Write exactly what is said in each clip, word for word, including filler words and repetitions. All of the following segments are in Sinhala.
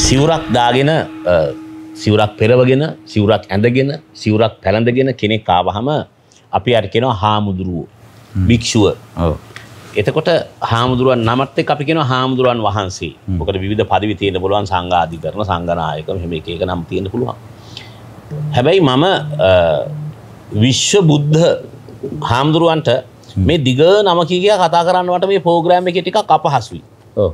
සිවුරක් දාගෙන සිවුරක් පෙරවගෙන සිවුරක් ඇඳගෙන සිවුරක් පැලඳගෙන කෙනෙක් ආවහම අපි අර කියනවා හාමුදුරුවෝ භික්ෂුව. ඔව්. එතකොට හාමුදුරුවන් නමත් එක්ක අපි කියනවා හාමුදුරුවන් වහන්සේ. මොකද විවිධ පදවි තියෙන්න පුළුවන් සංඝාධිකරණ සංඝනායක මෙහෙම එක එක නම් තියෙන්න පුළුවන්. හැබැයි මම විශ්ව බුද්ධ හාමුදුරුවන්ට මේ දිග නම කිය කතා කරන්නවට මේ ප්‍රෝග්‍රෑම් එකේ ටිකක් අපහසුයි. ඔව්.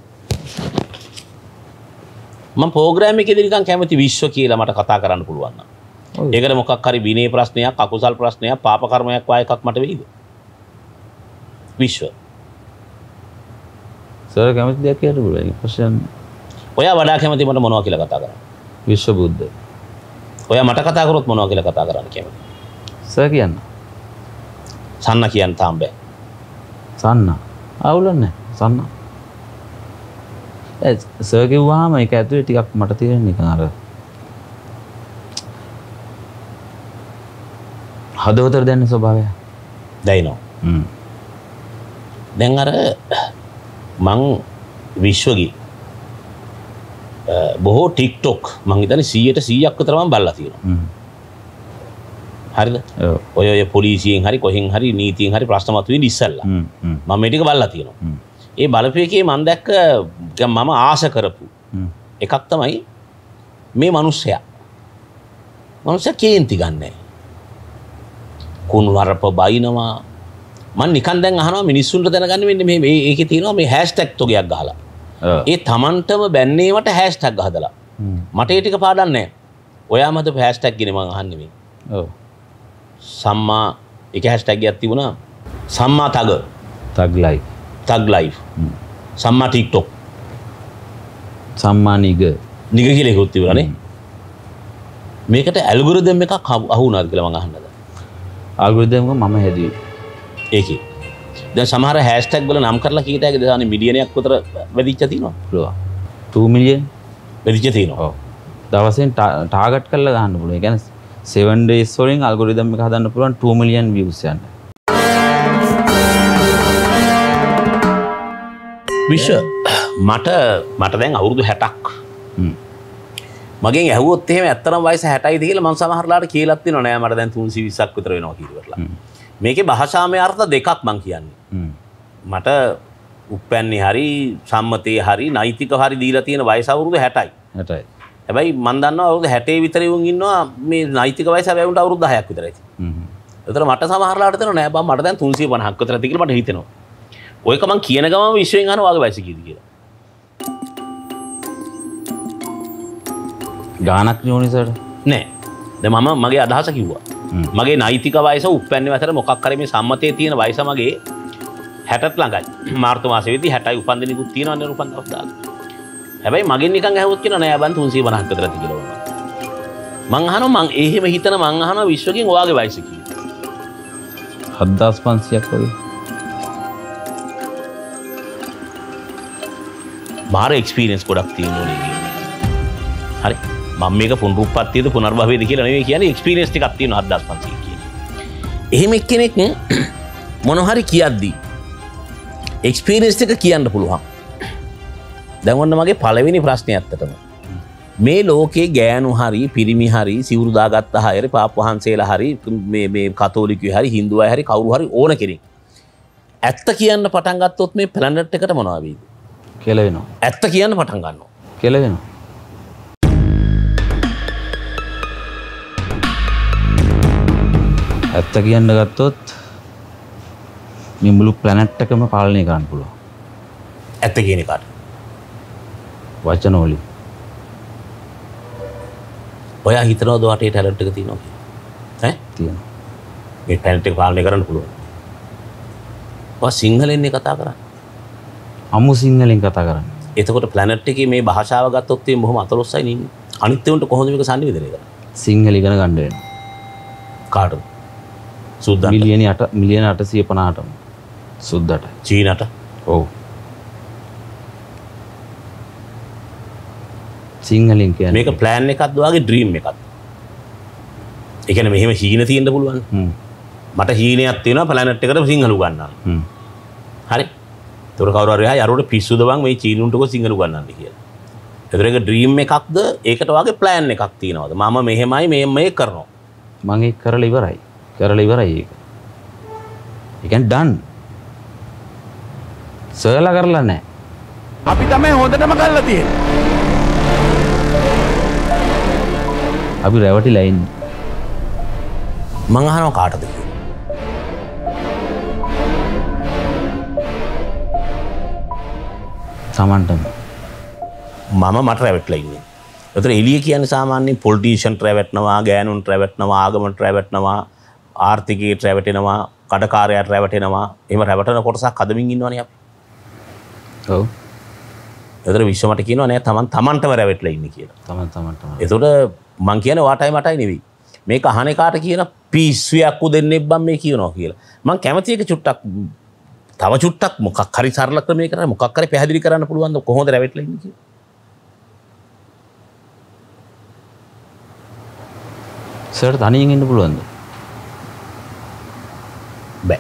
මම ප්‍රෝග්‍රෑම් එකේදී නිකන් කැමති විශ්ව කියලා මට කතා කරන්න පුළුවන් නම්. ඒකට මොකක් හරි විනය ප්‍රශ්නයක්, අකුසල් ප්‍රශ්නයක්, පාප කර්මයක් වා එකක් මට වෙයිද? විශ්ව. සර් කැමති දෙයක් කියන්න පුළුවන්. ප්‍රශ්න. ඔයා වඩා කැමති මට මොනවා කියලා කතා කරන්න? විශ්ව බුද්ධ. ඔයා මට කතා කරොත් මොනවා කියලා කතා කරන්න කැමති? සර් කියන්න. සන්න කියන්න තාම බෑ. සන්න. අවුලන්නේ සන්න. ඒ සර් කිව්වහම ඒක ඇතුලේ ටිකක් මට තේරෙන්නේ නිකන් අර හදවතට දැනෙන ස්වභාවය. දැයිනෝ. හ්ම්. දැන් අර මං විශ්වගේ බොහෝ TikTok මං හිතන්නේ සීයට සීයක් විතර මම බලලා තියෙනවා. හ්ම්. හරිද? ඔව්. ඔය ඔය පොලිසියෙන් හරි කොහෙන් හරි නීතියෙන් හරි ප්‍රශ්න මතුවෙන්නේ ඉස්සල්ලා. හ්ම් හ්ම්. මම මේ ටික බලලා තියෙනවා. හ්ම්. ඒ බලපෑකේ මම දැක්ක මම ආශ කරපු එකක් තමයි මේ මිනිස්සයා. මිනිස්සයා කේන්ති ගන්නෑ. කුණු වරප බයිනවා. මම නිකන් දැන් අහනවා මිනිස්සුන්ට දැනගන්න වෙන්නේ මේ ඒකේ තියෙනවා මේ හෑෂ්ටැග් තොගයක් ගහලා. ඒ Tamanටම බැන්නේවට හෑෂ්ටැග් ගහදලා. මට ඒ ටික පාඩම් නැහැ. ඔයාම හදපු හෑෂ්ටැග් ගිනේ මම අහන්නේ මේ. ඔව්. සම්මා එක හෑෂ්ටැග් එකක් තිබුණා. සම්මා thug. Thug life. Thug life. සම්මා TikTok. සම්මා නිග. නිග කියලා එකක් තිබුණානේ. මේකට ඇල්ගොරිතම් එකක් අහු වුණාද කියලා මම අහන්නද? ඇල්ගොරිතම් එක මම හැදුවේ. ඒකේ. දැන් සමහර හෑෂ්ටැග් වල නම් කරලා කීයට ඇගද දාන්නේ මිලියනයක් විතර වැඩිච්ච තියෙනවා. පුළුවන්. two million වැඩිච්ච තියෙනවා. ඔව්. දවසෙන් ටාගට් කරලා දාන්න පුළුවන්. ඒ කියන්නේ seven days වලින් ඇල්ගොරිතම් එක හදන්න පුළුවන් two million views යන්න. විශ්ව මට මට දැන් අවුරුදු හැටක්. හ්ම්. මගෙන් ඇහුවොත් එහෙම ඇත්තටම වයස හැටයිද කියලා මම සමහරලාට කියලාත් තියෙනවා නෑ මට දැන් තුන්සිය විස්සක් විතර වෙනවා කියලා. මේකේ භාෂාමය අර්ථ දෙකක් මං කියන්නේ. මට උප්පැන්නේ හරි සම්මතයේ හරි නෛතිකව හරි දීලා තියෙන වයස අවුරුදු හැටයි. හැටයි. හැබැයි මම දන්නවා අවුරුදු හැටේ විතර වුන් ඉන්නවා මේ නෛතික වයස හැබැයි උන්ට අවුරුදු දහයක් විතරයි. හ්ම්. ඒතර මට සමහරලාට තේරෙනවා නෑ බං මට දැන් තුන්සිය පනහක් විතර ඇති කියලා මට හිතෙනවා. ඔයක මං කියන ගමන් විශ්වෙන් අහනවා වගේ වයස කීයද කියලා. ගානක් යෝනිසට නෑ. දැන් මම මගේ අදහස කිව්වා. මගේ නෛතික වයස උප්පැන්නේ අතර මොකක් හරි මේ සම්මතයේ තියෙන වයස මගේ හැටට ළඟයි. මාර්තු මාසෙදී හැටයි උපන්දිනෙකුත් තියෙනවා නේ උපන් දවස් දාලා. හැබැයි මගෙන් නිකන් ඇහුවොත් කියනවා නෑ බන් තුන්සිය පනහක් විතර ඇති කියලා. මං අහනවා මං එහෙම හිතන මං අහනවා විශ්වකින් ඔයාගේ වයස කීයද? හත්දාස් පන්සියයක් වගේ. මාර එක්ස්පීරියන්ස් ගොඩක් තියෙනවා නේ කියන්නේ. හරි. මම මේක පුනරුත්පත්තියද පුනර්භවයද කියලා නෙවෙයි කියන්නේ එක්ස්පීරියන්ස් ටිකක් තියෙනවා හත්දාස් පන්සිය කියන්නේ. එහෙම එක්කෙනෙක් මොන හරි කියද්දී එක්ස්පීරියන්ස් ටික කියන්න පුළුවන්. දැන් ඔන්න මගේ පළවෙනි ප්‍රශ්නේ ඇත්තටම. මේ ලෝකේ ගෑනු හරි පිරිමි හරි සිවුරු දාගත්ත අය පාප වහන්සේලා හරි මේ මේ කතෝලිකයෝ හරි හින්දු අය හරි කවුරු හරි ඕන කෙනෙක්. ඇත්ත කියන්න පටන් ගත්තොත් මේ ප්ලැනට් එකට මොනවා වෙයිද? කියලා වෙනවා. ඇත්ත කියන්න පටන් ගන්නවා. කියලා වෙනවා. ඇත්ත කියන්න ගත්තොත් මේ මුළු ප්ලැනට් එකම පාලනය කරන්න පුළුවන්. ඇත්ත කියන එකට. වචන වලින්. ඔයා හිතනවද ඔයාට ඒ ටැලන්ට් එක තියෙනවා කියලා? ඈ? තියෙනවා. මේ ටැලන්ට් එක පාලනය කරන්න පුළුවන්. ඔයා සිංහලෙන් කතා කරන්නේ. අමු සිංහලෙන් කතා කරන්නේ. එතකොට ප්ලැනට් එකේ මේ භාෂාව ගත්තොත් මේ බොහොම අතලොස්සයි නේ. අනිත් ඒවාට කොහොමද මේක සංනිවේදනය කරන්නේ? සිංහල ඉගෙන ගන්න වෙනවා. කාටද? සුද්දන්ට. මිලියන අට මිලියන අටසිය පනහටම. සුද්දට. චීනට. ඔව්. සිංහලෙන් කියන්නේ මේක ප්ලෑන් එකක්ද ඔයාගේ ඩ්‍රීම් එකක්ද? ඒ කියන්නේ මෙහෙම හීන තියෙන්න පුළුවන්. හ්ම්. මට හීනයක් තියෙනවා ප්ලැනට් එකට සිංහල උගන්වන්න. හ්ම්. හරි. ඒතර කවුරු හරි ආයි අරෝට පිස්සුද බං මේ චීනුන්ට කො සිංහල උගන්වන්න කියලා. ඒතර ඒක ඩ්‍රීම් එකක්ද ඒකට වගේ ප්ලෑන් එකක් තියෙනවද මම මෙහෙමයි මේ මේ කරනවා මම ඒක කරලා ඉවරයි කරලා ඉවරයි ඒක ඒ කියන්නේ ඩන් සර්ලා කරලා නැහැ අපි තමයි හොඳටම කරලා තියෙන්නේ අපි රැවටිලා ඉන්නේ මං අහනවා කාටද කියලා Tamanටම මම මට රැවටලා ඉන්නේ. ඒතර එළිය කියන්නේ සාමාන්‍යයෙන් පොලිටිෂියන් රැවටනවා, ගෑනුන් රැවටනවා, ආගමට රැවටනවා, ආර්ථිකයට රැවටෙනවා, කඩකාරයාට රැවටෙනවා. එහෙම රැවටෙන කොටසක් අදමින් ඉන්නවනේ අපි. ඔව්. ඒතර විශ්ව මට කියනවා නෑ Taman Tamanටම රැවටලා ඉන්නේ කියලා. Taman Tamanටම. ඒතකොට මං කියන්නේ වාටයි මටයි නෙවෙයි. මේක අහන එකාට කියන පිස්සුවක් උදෙන්නේ බම් මේ කියනවා කියලා. මං කැමති එක චුට්ටක් තව චුට්ටක් මොකක් හරි සරල ක්‍රමයක කරලා මොකක් හරි පැහැදිලි කරන්න පුළුවන්ද කොහොමද රැවටලා ඉන්නේ කියලා. සර් තනියෙන් ඉන්න පුළුවන්ද? බෑ.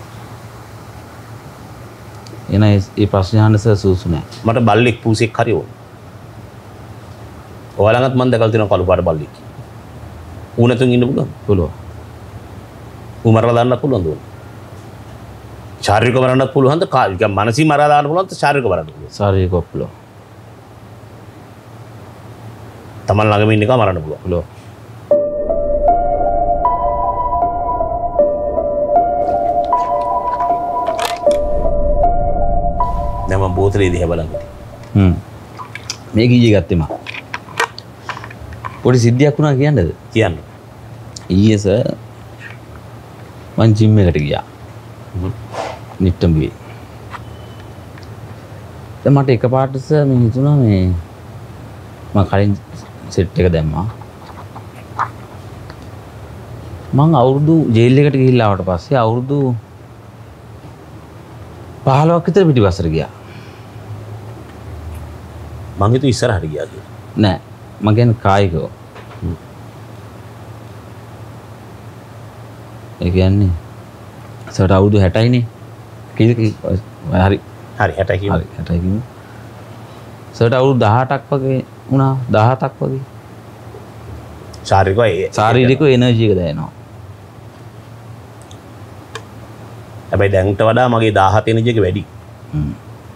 එන ඒ ප්‍රශ්න අහන්න සර් සූසු නෑ. මට බල්ලෙක් පූසෙක් හරි ඕන. ඔයාලඟත් මම දැකලා තියෙනවා කළු පාට බල්ලෙක්. ඌනතුන් ඉන්න පුළුවන්. පුළුවන්. ඌ මරලා දාන්නත් පුළුවන්ද ඕන? ශාරීරික මරන්නත් පුළුවන්ද? කායික මානසික මරලා දාන්න පුළුවන්ද? ශාරීරික මරන්න පුළුවන්. ශාරීරික පුළුවන්. Taman ළඟම ඉන්න එක මරන්න පුළුවන්. පුළුවන්. දැන් මම බෝතලේ දිහා බලන් හිටියා. හ්ම්. මේක ඊයේ ගත්තේ මම. පොඩි සිද්ධියක් වුණා කියන්නද? කියන්න. ඊයේ සර් මං ජිම් එකට ගියා. නිට්ටඹුවේ. දැන් මට එකපාරට සර් මම හිතුණා මේ මම කලින් සෙට් එක දැම්මා. මං අවුරුදු ජේල් එකට ගිහිල්ලා ආවට පස්සේ අවුරුදු පහළොවක් විතර පිටිපස්සට ගියා. මං හිතුවා ඉස්සරහට ගියා කියලා. නෑ මම කියන්නේ කායිකව. ඒ කියන්නේ සර් අවුරුදු හැටයිනේ. කීයද හරි හරි හැටයි කියමු. හරි හැටයි කියමු. සර්ට අවුරුදු දහඅටක් වගේ වුණා දහහතක් වගේ. ශාරීරිකව ශාරීරික එනර්ජි එක දැනෙනවා. හැබැයි දැන්ට වඩා මගේ දහහත එනර්ජි එක වැඩි. හ්ම්.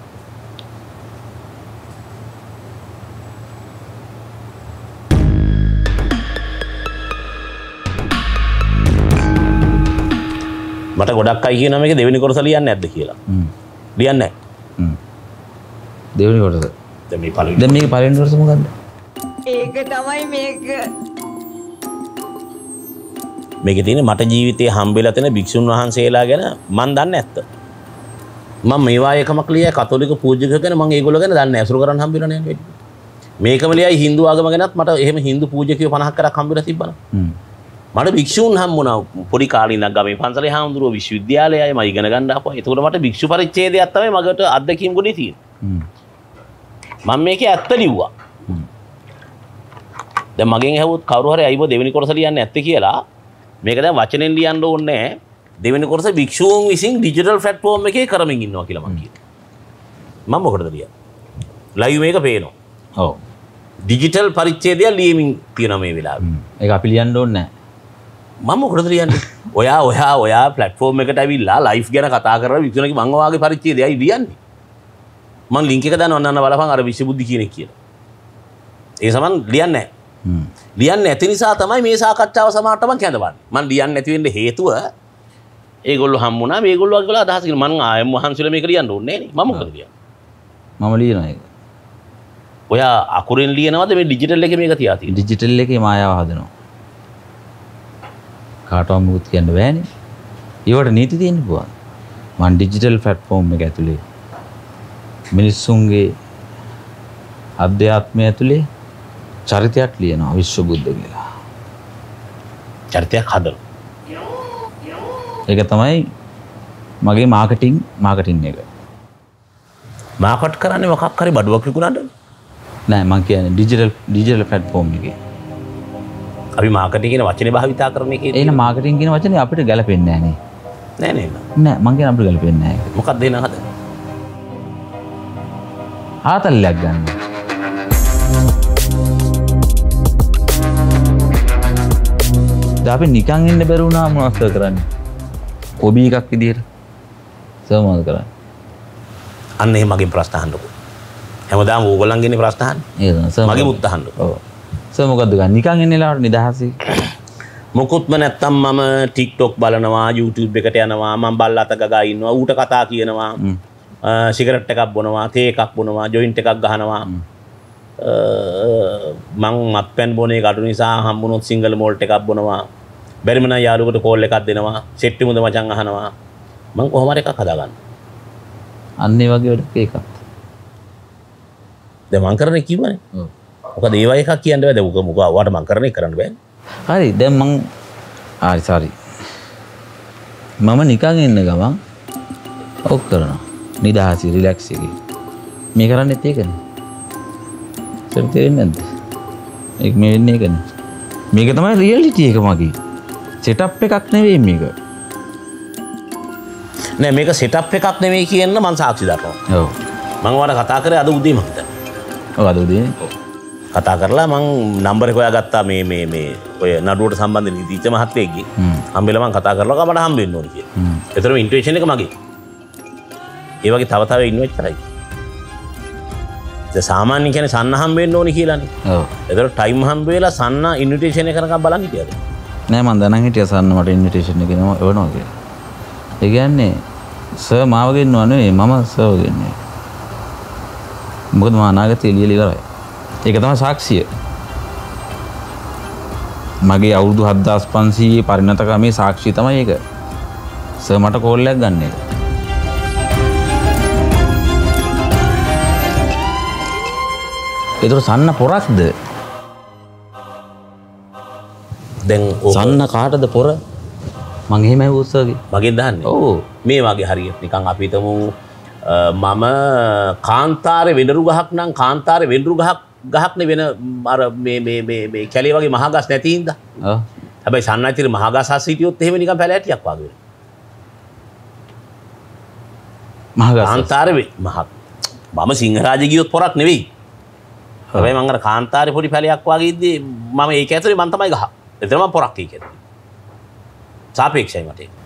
මට ගොඩක් අය කියනවා මේක දෙවෙනි කොටස ලියන්නේ නැද්ද කියලා. හ්ම්. ලියන්නේ නැහැ. හ්ම්. දෙවෙනි කොටස. දැන් මේ පළවෙනි. දැන් මේක පළවෙනි කොටස මොකද්ද? ඒක තමයි මේක. මේකේ තියෙන මට ජීවිතේ හම්බෙලා තියෙන භික්ෂුන් වහන්සේලා ගැන මම දන්නේ නැත්ත. මම මේවා එකමක් ලියයි කතෝලික පූජකයෝ ගැන මම ඒගොල්ලෝ ගැන දන්නේ නැහැ. අසුරු කරන් හම්බෙලා නැහැ වැඩි. මේකම ලියයි Hindu ආගම ගැනත් මට එහෙම Hindu පූජකයෝ පනහක් කරක් හම්බෙලා තිබ්බනම්. හ්ම්. මට භික්ෂූන් හම්බුණා පොඩි කාලේ ඉඳන් ගමේ පන්සලේ හාමුදුරුවෝ විශ්වවිද්‍යාලයයි මම ඉගෙන ගන්න ආපුවා. ඒතකොට මට භික්ෂු පරිච්ඡේදයක් තමයි මගට අත්දැකීම් ගොඩේ තියෙන්නේ. හ්ම්. මම මේකේ ඇත්ත ලිව්වා. හ්ම්. දැන් මගෙන් ඇහුවොත් කවුරු හරි අයිබෝ දෙවෙනි කොටස ලියන්නේ නැත්තේ කියලා මේක දැන් වචනෙන් ලියන්න ඕනේ නැහැ. දෙවෙනි කොටස භික්ෂූන් විසින් ඩිජිටල් ප්ලැට්ෆෝම් එකේ කරමින් ඉන්නවා කියලා මම කියනවා. මම මොකටද ලියන්නේ? ලයිව් මේක පේනවා. ඔව්. ඩිජිටල් පරිච්ඡේදය ලියමින් තියෙනවා මේ වෙලාවේ. ඒක අපි ලියන්න ඕනේ නැහැ. මම මොකටද ලියන්නේ? ඔයා ඔයා ඔයා ප්ලැට්ෆෝම් එකට ඇවිල්ලා ලයිෆ් ගැන කතා කරලා විකුණනකි මං ඔයාගේ පරිච්ඡේදයයි ලියන්නේ. මං ලින්ක් එක දානවා අන්න බලපන් අර විශ්වබුද්ධි කියන එක කියලා. ඒ සමන් ලියන්නේ නැහැ. හ්ම්. ලියන්නේ නැති නිසා තමයි මේ සාකච්ඡාව සමහරට මං කැඳවන්නේ. මං ලියන්නේ නැති වෙන්න හේතුව ඒගොල්ලෝ හම්බුණා මේගොල්ලෝ වගේ අදහස් කරන මං ආයෙම වහන්සේලා මේක ලියන්න ඕනේ නේ. මම මොකද ලියන්නේ? මම ලියනවා ඒක. ඔයා අකුරෙන් ලියනවද මේ ඩිජිටල් එකේ මේක තියා තියෙන්නේ? ඩිජිටල් එකේ මායාව හදනවා. කාටවත් මුකුත් කියන්න බෑනේ. ඒවට නීති තියෙන්න පුළුවන්. මම ඩිජිටල් ප්ලැට්ෆෝම් එක ඇතුලේ මිනිස්සුන්ගේ අධ්‍යාත්මය ඇතුලේ චරිතයක් ලියනවා විශ්වබුද්ධ කියලා. චරිතයක් හදනවා. ඒක තමයි මගේ මාකටිං මාකටිං එක. මාකට් කරන්නේ මොකක් හරි බඩුවක් විකුණන්න? නෑ මම කියන්නේ ඩිජිටල් ඩිජිටල් ප්ලැට්ෆෝම් එකේ. අපි මාකටිං කියන වචනේ භාවිතා කරන එකේ එන මාකටිං කියන වචනේ අපිට ගැලපෙන්නේ නැහැ නෑ නේද? නෑ මං කියන අපිට ගැලපෙන්නේ නැහැ ඒක. මොකක්ද එන හදන්නේ? ආතල්ලයක් ගන්න. දැන් අපි නිකන් ඉන්න බැරි වුණා මොනවද කරන්නේ? හොබි එකක් විදියට. සර් මොනවද කරන්නේ? අන්න එහෙම මගෙන් ප්‍රශ්න අහන්නකෝ. හැමදාම ඕගොල්ලන්ගෙන් ප්‍රශ්න අහන්නේ. ඒක සර්. මගේ මුත් අහන්නකෝ. ඔව්. සර් මොකද්ද ගන්න? නිකන් ඉන්න වෙලාවට නිදහසයි. මොකුත්ම නැත්තම් මම TikTok බලනවා, YouTube එකට යනවා, මම බල්ලා අත ගගා ඉන්නවා, ඌට කතා කියනවා. සිගරට් එකක් බොනවා, තේ එකක් බොනවා, ජොයින්ට් එකක් ගහනවා. මං මත්පැන් බොන එක අඩු නිසා හම්බුනොත් සිංගල් මෝල්ට් එකක් බොනවා. බැරිම නම් යාළුවෙකුට කෝල් එකක් දෙනවා. සෙට්ටි මුද මචං අහනවා. මං කොහොම හරි එකක් හදාගන්න. අන්න ඒ වගේ වැඩක් එකක්. දැන් මං කරන්නේ කිව්වනේ. ඔව්. මොකද ඒ වගේ එකක් කියන්න බෑ. දැන් උක මොකවා වට මං කරන්නේ කරන්න බෑනේ. හරි දැන් මං ආරි සෝරි. මම නිකන් ඉන්න ගමන් ඔක් කරනවා. නිදහසි රිලැක්ස් එකේ. මේ කරන්නේත් ඒකනේ. සර් තේරෙන්නේ නැද්ද? ඒක මේ වෙන්නේ ඒකනේ. මේක තමයි රියැලිටි එක මගේ. සෙටප් එකක් නෙවෙයි මේක. නෑ මේක සෙටප් එකක් නෙවෙයි කියන්න මං සාක්ෂි දක්වනවා. ඔව්. මං ඔයාලට කතා කරේ අද උදේම හිටන්. ඔව් අද උදේ. කතා කරලා මං නම්බර් එක හොයාගත්තා මේ මේ මේ ඔය නඩුවට සම්බන්ධ නීතිඥ මහත්තයෙක්ගේ. හම්බෙලා මං කතා කරලා කමඩ හම්බ වෙන්න ඕනේ කියලා. ඒතරම ඉන්ටුයිෂන් එක මගේ. ඒ වගේ තව තව ඉන්නව විතරයි. ඒ සාමාන්‍ය කියන්නේ සන්න හම්බ වෙන්න ඕනේ කියලානේ. ඔව්. ඒතර ටයිම් හම්බ වෙලා සන්න ඉන්විටේෂන් එක කරකම් බලන් හිටියද? නෑ මං දැනන් හිටියා සන්න මට ඉන්විටේෂන් එක එනවා එවනවා කියලා. ඒ කියන්නේ සර් මාව ගෙන්නව නෙවෙයි මම සර්ව ගෙන්නේ. මොකද මම අනාගතේ එළියලා ඉවරයි. ඒක තමයි සාක්ෂිය. මගේ අවුරුදු හත්දාස් පන්සීයේ පරිණතකමේ සාක්ෂිය තමයි ඒක. සර් මට කෝල් එකක් ගන්න එක. ඒතර සන්න පොරක්ද? දැන් සන්න කාටද පොර? මං එහෙමයි උස්සගේ. මගෙන් දහන්නේ. ඔව්. මේ වගේ හරියට නිකන් අපි හිතමු මම කාන්තාරේ වෙඬරු ගහක් නම් කාන්තාරේ වෙඬරු ගහක් ගහක් නේ වෙන අර මේ මේ මේ මේ කැලේ වගේ මහා ගස් නැති හින්දා. ඔව්. හැබැයි සන්නයිතිර මහා ගස් හස් හිටියොත් එහෙම නිකන් පැලෑටියක් වගේ වෙනවා. මහා ගස්. කාන්තාරේ මහා මම සිංහරාජේ ගියොත් පොරක් නෙවෙයි. හැබැයි මං අර කාන්තාරේ පොඩි පැලයක් වගේ ඉද්දි මම ඒක ඇතුලේ මං තමයි ගහ. එතන මම පොරක් ඒක ඇතුලේ. සාපේක්ෂයි මට ඒක.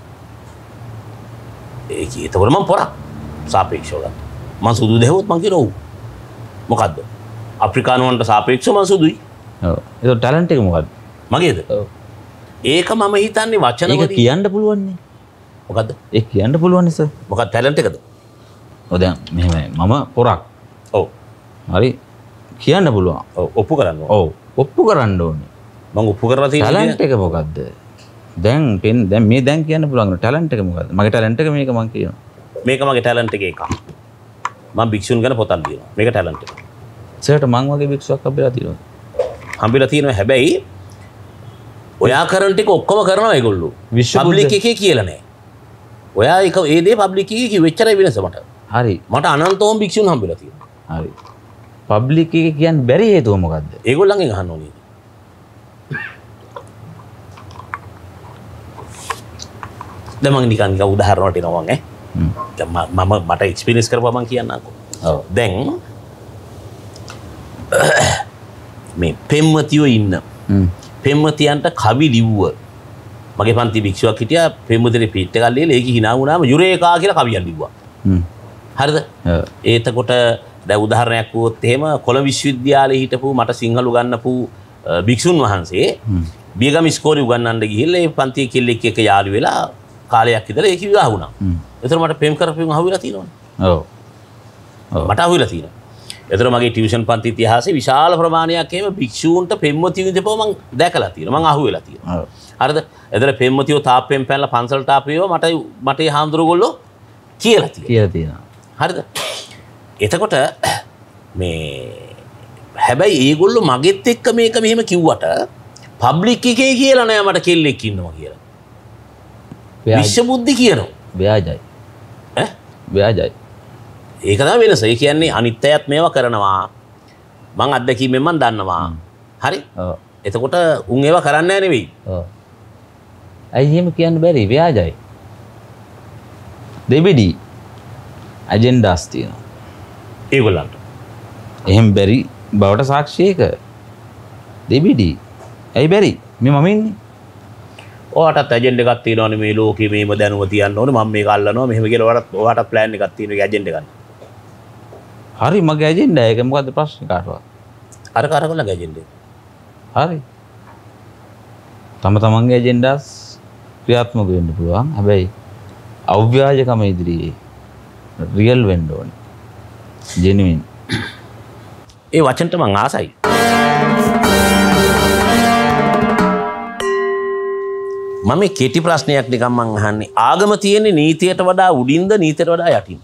ඒක ඒතකොට මම පොරක් සාපේක්ෂව ගන්න. මං සුදු දෙහුවොත් මං කියනවා ඔව්. මොකද්ද? අප්‍රිකානුවන්ට සාපේක්ෂව මං සුදුයි. ඔව්. ඒක ටැලන්ට් එක මොකද්ද? මගේද? ඔව්. ඒක මම හිතන්නේ වචන ඒක කියන්න පුළුවන් නේ. මොකද්ද? ඒක කියන්න පුළුවන් නේ සර්. මොකක්ද ටැලන්ට් එකද? ඔව් දැන් මෙහෙමයි මම පොරක්. ඔව්. හරි කියන්න පුළුවන්. ඔව් ඔප්පු කරන්න ඕන. ඔව් ඔප්පු කරන්න ඕනේ. මං ඔප්පු කරලා තියෙන්නේ ටැලන්ට් එක මොකද්ද? දැන් පෙන් දැන් මේ දැන් කියන්න පුළුවන් ටැලන්ට් එක මොකද්ද? මගේ ටැලන්ට් එක මේක මං කියනවා. මේක මගේ ටැලන්ට් එකේ එකක්. මම භික්ෂුන් ගැන පොතක් ලියනවා. මේක ටැලන්ට් එක. සර්ට මං වගේ භික්ෂුවක් හම්බෙලා තියෙනවා. හම්බෙලා තියෙනවා හැබැයි ඔයා කරන ටික ඔක්කොම කරනවා ඒගොල්ලෝ. පබ්ලික් එකේ කියලා නෑ. ඔයා ඒක ඒ දේ පබ්ලික් එකේ කිව්වෙච්චරයි වෙනස මට. හරි. මට අනන්තෝම භික්ෂුන් හම්බෙලා තියෙනවා. හරි. පබ්ලික් එකේ කියන්න බැරි හේතුව මොකද්ද? ඒගොල්ලන්ගෙන් අහන්න ඕනේ. දැන් මම නිකන් නිකන් උදාහරණයක් දෙනවා මම ඈ. දැන් මම මට එක්ස්පීරියන්ස් කරපුවා මම කියන්නම්කෝ. ඔව්. දැන් මේ පෙම්වතියෝ ඉන්න. හ්ම්. පෙම්වතියන්ට කවි ලිව්ව. මගේ පන්ති භික්ෂුවක් හිටියා පෙම්වතියගේ පිට එකක් ලියලා ඒක hina වුණාම යුරේකා කියලා කවියක් ලිව්වා. හ්ම්. හරිද? ඔව්. ඒතකොට දැන් උදාහරණයක් වුවොත් එහෙම කොළඹ විශ්වවිද්‍යාලයේ හිටපු මට සිංහල උගන්වපු භික්ෂුන් වහන්සේ බියගම ඉස්කෝලේ උගන්වන්න ගිහිල්ලා ඒ පන්තියේ කෙල්ලෙක් එක්ක යාළු වෙලා කාලයක් ඉඳලා ඒක විවාහ වුණා. ඒතර මට පෙම් කරපෙම් අහුවෙලා තියෙනවනේ. ඔව්. ඔව්. මට අහුවෙලා තියෙනවා. ඒතර මගේ ටියුෂන් පන්ති ඉතිහාසයේ විශාල ප්‍රමාණයක් එහෙම භික්ෂූන්ට පෙම්වතියෝ ඉඳපුව මම දැකලා තියෙනවා. මම අහුවෙලා තියෙනවා. ඔව්. හරිද? ඒතර පෙම්වතියෝ තාප්පෙන් පැනලා පන්සලට ආපේව මට මට ඒ හාමුදුරුවෝ කියලා තියෙනවා. කියලා තියෙනවා. හරිද? එතකොට මේ හැබැයි ඒගොල්ලෝ මගෙත් එක්ක මේක මෙහෙම කිව්වට පබ්ලික් එකේ කියලා නෑ මට කෙල්ලෙක් ඉන්නවා කියලා. විශ්ව බුද්ධි කියනවා. ව්‍යාජයි. ඈ? ව්‍යාජයි. ඒක තමයි වෙනස. ඒ කියන්නේ අනිත් අයත් මේවා කරනවා. මං අත්දැකීමෙන් මං දන්නවා. හරි? ඔව්. එතකොට උන් ඒවා කරන්නේ නැහැ නෙවෙයි. ඔව්. ඇයි එහෙම කියන්න බැරි? ව්‍යාජයි. දෙබිඩි ඇජෙන්ඩාස් තියෙනවා. ඒගොල්ලන්ට. එහෙම බැරි බවට සාක්ෂි එක. දෙබිඩි. ඇයි බැරි? මේ මම ඉන්නේ. ඔයාටත් ඇජෙන්ඩ එකක් තියෙනවනේ මේ ලෝකේ මේම දැනුම තියන්න ඕනේ මම මේක අල්ලනවා මෙහෙම කියලා ඔයාටත් ඔයාටත් ප්ලෑන් එකක් තියෙනවා ඒ ඇජෙන්ඩ එකක්. හරි මගේ ඇජෙන්ඩා ඒක මොකද්ද ප්‍රශ්නේ කාටවත්? අර කරකවලගේ ඇජෙන්ඩ එක. හරි. තම තමන්ගේ ඇජෙන්ඩාස් ක්‍රියාත්මක වෙන්න පුළුවන්. හැබැයි අව්‍යාජකම ඉදිරියේ රියල් වෙන්න ඕනේ. ජෙනුයින්. ඒ වචනට මං ආසයි. මම මේ කෙටි ප්‍රශ්නයක් නිකන් මං අහන්නේ ආගම තියෙන්නේ නීතියට වඩා උඩින්ද නීතියට වඩා යටින්ද?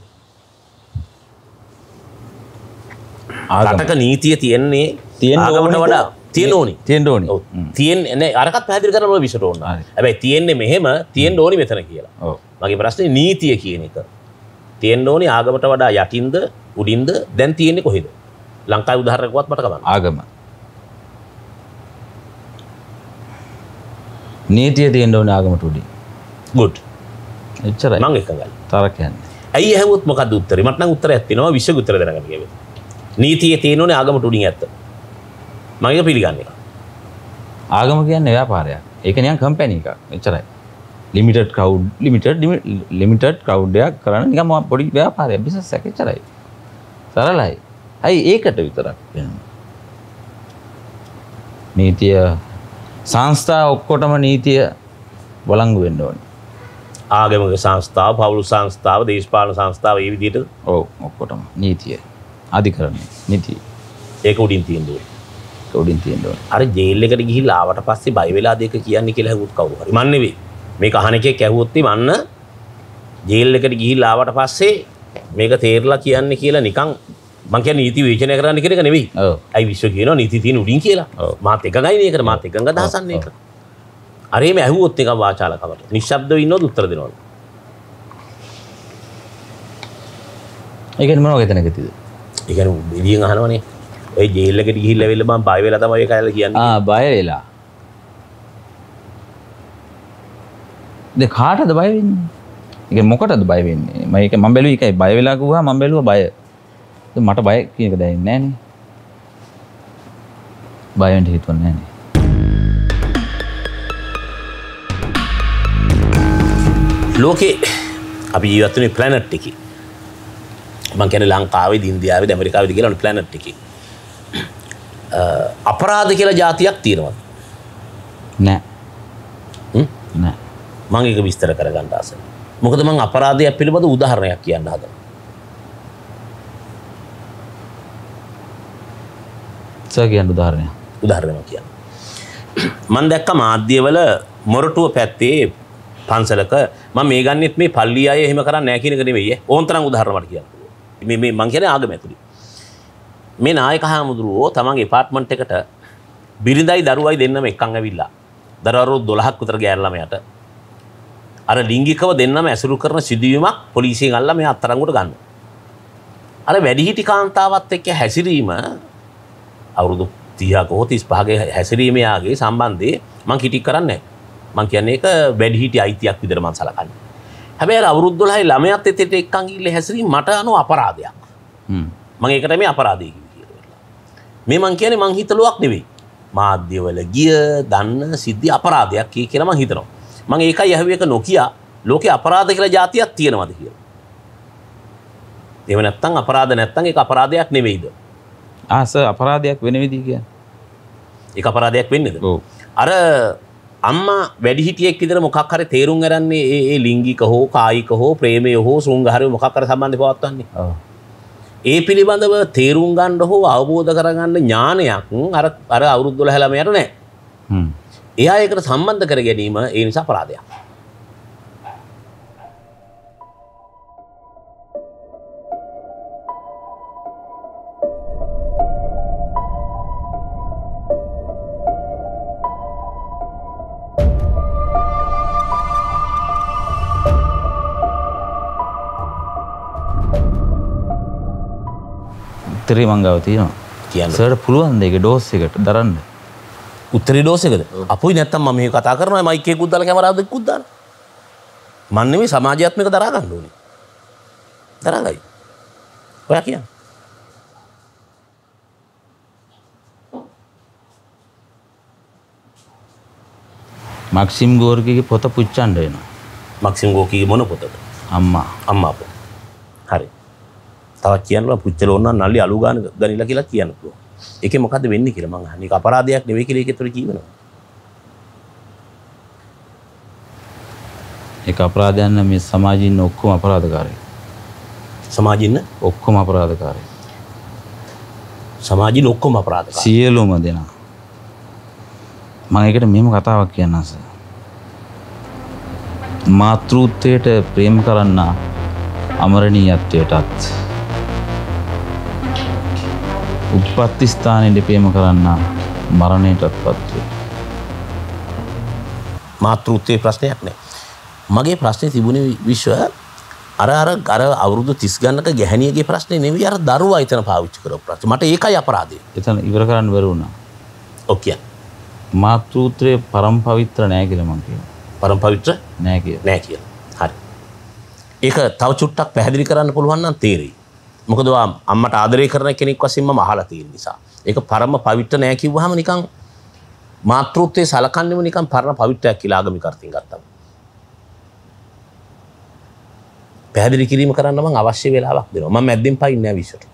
රටක නීතිය තියෙන්නේ ආගමට වඩා තියෙන්න ඕනේ. තියෙන්න ඕනේ. ඔව්. තියෙන්නේ නෑ අරකට පැහැදිලි කරන්න ඕන විෂයට ඕන. හැබැයි තියෙන්නේ මෙහෙම තියෙන්න ඕනේ මෙතන කියලා. ඔව්. මගේ ප්‍රශ්නේ නීතිය කියන එක. තියෙන්න ඕනේ ආගමට වඩා යටින්ද උඩින්ද දැන් තියෙන්නේ කොහෙද? ලංකාවේ උදාහරණයක්වත් මට කවන්න. ආගම. නීතිය තියෙන්න ඕනේ ආගමට උඩින්. good. එච්චරයි. මම එකඟයි. තර කියන්නේ. ඇයි ඇහුවොත් මොකද්ද උත්තරේ? මට නම් උත්තරයක් තියෙනවා විශ්ව උත්තර දෙනකම් කියවේ. නීතියේ තියෙන්න ඕනේ ආගමට උඩින් ඇත්ත. මම ඒක පිළිගන්නේ. ආගම කියන්නේ ව්‍යාපාරයක්. ඒක නිකන් කම්පැනි එකක්. එච්චරයි. Limited crowd limited limited crowd එකක් කරන නිකන් පොඩි ව්‍යාපාරයක් බිස්නස් එකක් එච්චරයි. සරලයි. අයි ඒකට විතරක් වෙනවා. නීතිය සංස්ථා ඔක්කොටම නීතිය වළංගු වෙන්න ඕනේ. ආගමික සංස්ථාව, පවුල් සංස්ථාව, දේශපාලන සංස්ථාව මේ විදිහට ඔව් ඔක්කොටම නීතිය. අධිකරණය නීතිය. ඒක උඩින් තියෙන්න ඕනේ. ඒක උඩින් තියෙන්න ඕනේ. අර ජේල් එකට ගිහිල්ලා ආවට පස්සේ බය වෙලා දෙක කියන්නේ කියලා ඇහුවොත් කවුරු හරි. මන් නෙවෙයි. මේක අහන එකෙක් ඇහුවොත් මන්න ජේල් එකට ගිහිල්ලා ආවට පස්සේ මේක තේරලා කියන්නේ කියලා නිකන් මං කියන්නේ නීති විචනය කරන්න කියන එක නෙවෙයි. ඔව්. අයි විශ්ව කියනවා නීති තියෙන උඩින් කියලා. ඔව්. මාත් එකගයි මේකට මාත් එකඟ දහසන්නේ ඒක. අර එහෙම ඇහුවොත් එක වාචාලකමට. නිශ්ශබ්දව ඉන්නවද උත්තර දෙනවද? ඒ කියන්නේ මොනවද එතන ගතියද? ඒ කියන්නේ එළියෙන් අහනවනේ. ඔය ජේල් එකට ගිහිල්ලා වෙල මම බය වෙලා තමයි ඒක ඇවිල්ලා කියන්නේ. ආ බය වෙලා. දැන් කාටද බය වෙන්නේ? ඒක මොකටද බය වෙන්නේ? මම ඒක මම බැලුවේ ඒකයි බය වෙලා කිව්වා මම බැලුවා බය. මට බය කියන එක දැනෙන්නේ නැහැ නේ. බය වෙන්න හිතුන්නේ නැහැ නේ. ලෝකේ අපි ජීවත් වෙන ප්ලැනට් එකේ මං කියන්නේ ලංකාවේ, ඉන්දියාවේ, ඇමරිකාවේ කියලා ප්ලැනට් එකේ අපරාධ කියලා જાතියක් තියෙනවද? නෑ. හ්ම්? නෑ. මම ඒක විස්තර කරගන්න ආසයි. මොකද මම අපරාධයක් පිළිබඳ උදාහරණයක් කියන්න හදනවා. සර් කියන්න උදාහරණයක්. උදාහරණයක් කියන්න. මම දැක්ක මාධ්‍යවල මොරටුව පැත්තේ පන්සලක මම මේ ගන්නෙත් මේ පල්ලි අය එහෙම කරන්නේ නැහැ කියන එක නෙවෙයි ඈ. ඕන තරම් උදාහරණ මට කියන්න. මේ මේ මං කියන්නේ ආගම ඇතුළේ. මේ නායක හාමුදුරුවෝ තමන්ගේ ඇපාර්ට්මන්ට් එකට බිරිඳයි දරුවයි දෙන්නම එක්කන් ඇවිල්ලා. දරුවෝ දොළහක් විතර ගෑන ළමයට අර ලිංගිකව දෙන්නම ඇසුරු කරන සිදුවීමක් පොලිසියෙන් අල්ලලා මේ අත්අඩංගුවට ගන්නවා. අර වැඩිහිටි කාන්තාවත් එක්ක හැසිරීම අවුරුදු තිහක හෝ තිස් පහක හැසිරීම යාගේ සම්බන්ධයේ මං කිටි කරන්නේ නැහැ. මං කියන්නේ ඒක වැඩිහිටි අයිතියක් විදිහට මං සලකන්නේ. හැබැයි අර අවුරුදු දොළහයි ළමයාත් එතෙට එක්කන් ගිහිල්ලා හැසිරීම මට අනුව අපරාධයක්. හ්ම්. මම ඒකට මේ අපරාධය කියලා. මේ මං කියන්නේ මං හිතලුවක් නෙවෙයි. මාධ්‍යවල ගිය දන්න සිද්ධි අපරාධයක් කියලා මං හිතනවා. මං ඒකයි ඇහුවේ එක නොකිය ලෝකේ අපරාධ කියලා જાතියක් තියෙනවද කියලා. එහෙම නැත්නම් අපරාධ නැත්නම් ඒක අපරාධයක් නෙවෙයිද? ආ සර් අපරාධයක් වෙන විදිහ කියන්නේ. ඒක අපරාධයක් වෙන්නේද? ඔව්. අර අම්මා වැඩිහිටියෙක් විතර මොකක් හරි තේරුම් ගන්නේ ඒ ඒ ලිංගික හෝ කායික හෝ ප්‍රේමය හෝ සුංගහරය මොකක් හරි සම්බන්ධය පවත්වන්නේ. ඔව්. ඒ පිළිබඳව තේරුම් ගන්න හෝ අවබෝධ කරගන්න ඥානයක් අර අර අවුරුදු දොළහ ළමයට නැහැ. හ්ම්. එයා ඒකට සම්බන්ධ කර ගැනීම ඒ නිසා අපරාධයක්. උත්තරේ මං ගාව තියෙනවා. කියන්න. සර්ට පුළුවන් දෙයක ඩෝස් එකට දරන්න. උත්තරේ ඩෝස් එකද? අපුයි නැත්තම් මම මේ කතා කරනවා මයික් එකකුත් දාලා කැමරාවක් දෙකකුත් දාලා. මන් නෙමෙයි සමාජයත් මේක දරා ගන්න ඕනේ. දරාගයි. ඔයා කියන්නේ. මක්සිම් ගෝර්කිගේ පොත පුච්චන්න වෙනවා. මක්සිම් ගෝර්කිගේ මොන පොතද? අම්මා. අම්මා පොත. හරි. තවත් කියන්න පුච්චල ඕන නම් නල්ලි අලු ගාන ගනිලා කියලා කියන්න පුළුවන්. ඒකේ මොකද්ද වෙන්නේ කියලා මං අහන්නේ. ඒක අපරාධයක් නෙවෙයි කියලා ඒකේ තුල කියවෙනවා. ඒක අපරාධයක් නම් මේ සමාජයේ ඉන්න ඔක්කොම අපරාධකාරයෝ. සමාජයේ ඉන්න ඔක්කොම අපරාධකාරයෝ. සමාජයේ ඔක්කොම අපරාධකාරයෝ. සියලුම දෙනා. මම ඒකට මෙහෙම කතාවක් කියන්නම් සර්. මාතෘත්වයට ප්‍රේම කරන්න අමරණීයත්වයටත් උප්පත්ති ස්ථානයේ ප්‍රේම කරන්න මරණයටත් පත් වේ. මාතෘත්වයේ ප්‍රශ්නයක් නෑ. මගේ ප්‍රශ්නේ තිබුණේ විශ්ව අර අර අර අවුරුදු තිස් ගණනක ගැහණියගේ ප්‍රශ්නේ නෙවෙයි අර දරුවා එතන පාවිච්චි කරපු ප්‍රශ්නේ. මට ඒකයි අපරාධය. එතන ඉවර කරන්න බැරි වුණා. ඔව් කියන්න. මාතෘත්වයේ පරම පවිත්‍ර නෑ කියලා මම කියනවා. පරම පවිත්‍ර නෑ කියලා. නෑ කියලා. හරි. ඒක තව චුට්ටක් පැහැදිලි කරන්න පුළුවන් නම් තේරෙයි. මොකද අම්මට ආදරය කරන කෙනෙක් වශයෙන් මම අහලා තියෙන නිසා. ඒක පරම පවිත්‍ර නෑ කිව්වහම නිකන් මාතෘත්වයේ සලකන්නේම නිකන් පරම පවිත්‍රයක් කියලා ආගමික අර්ථයෙන් ගත්තා. පැහැදිලි කිරීම කරන්න මම අවශ්‍ය වෙලාවක් දෙනවා. මම මැද්දෙන් පයින් නෑ විශ්වට.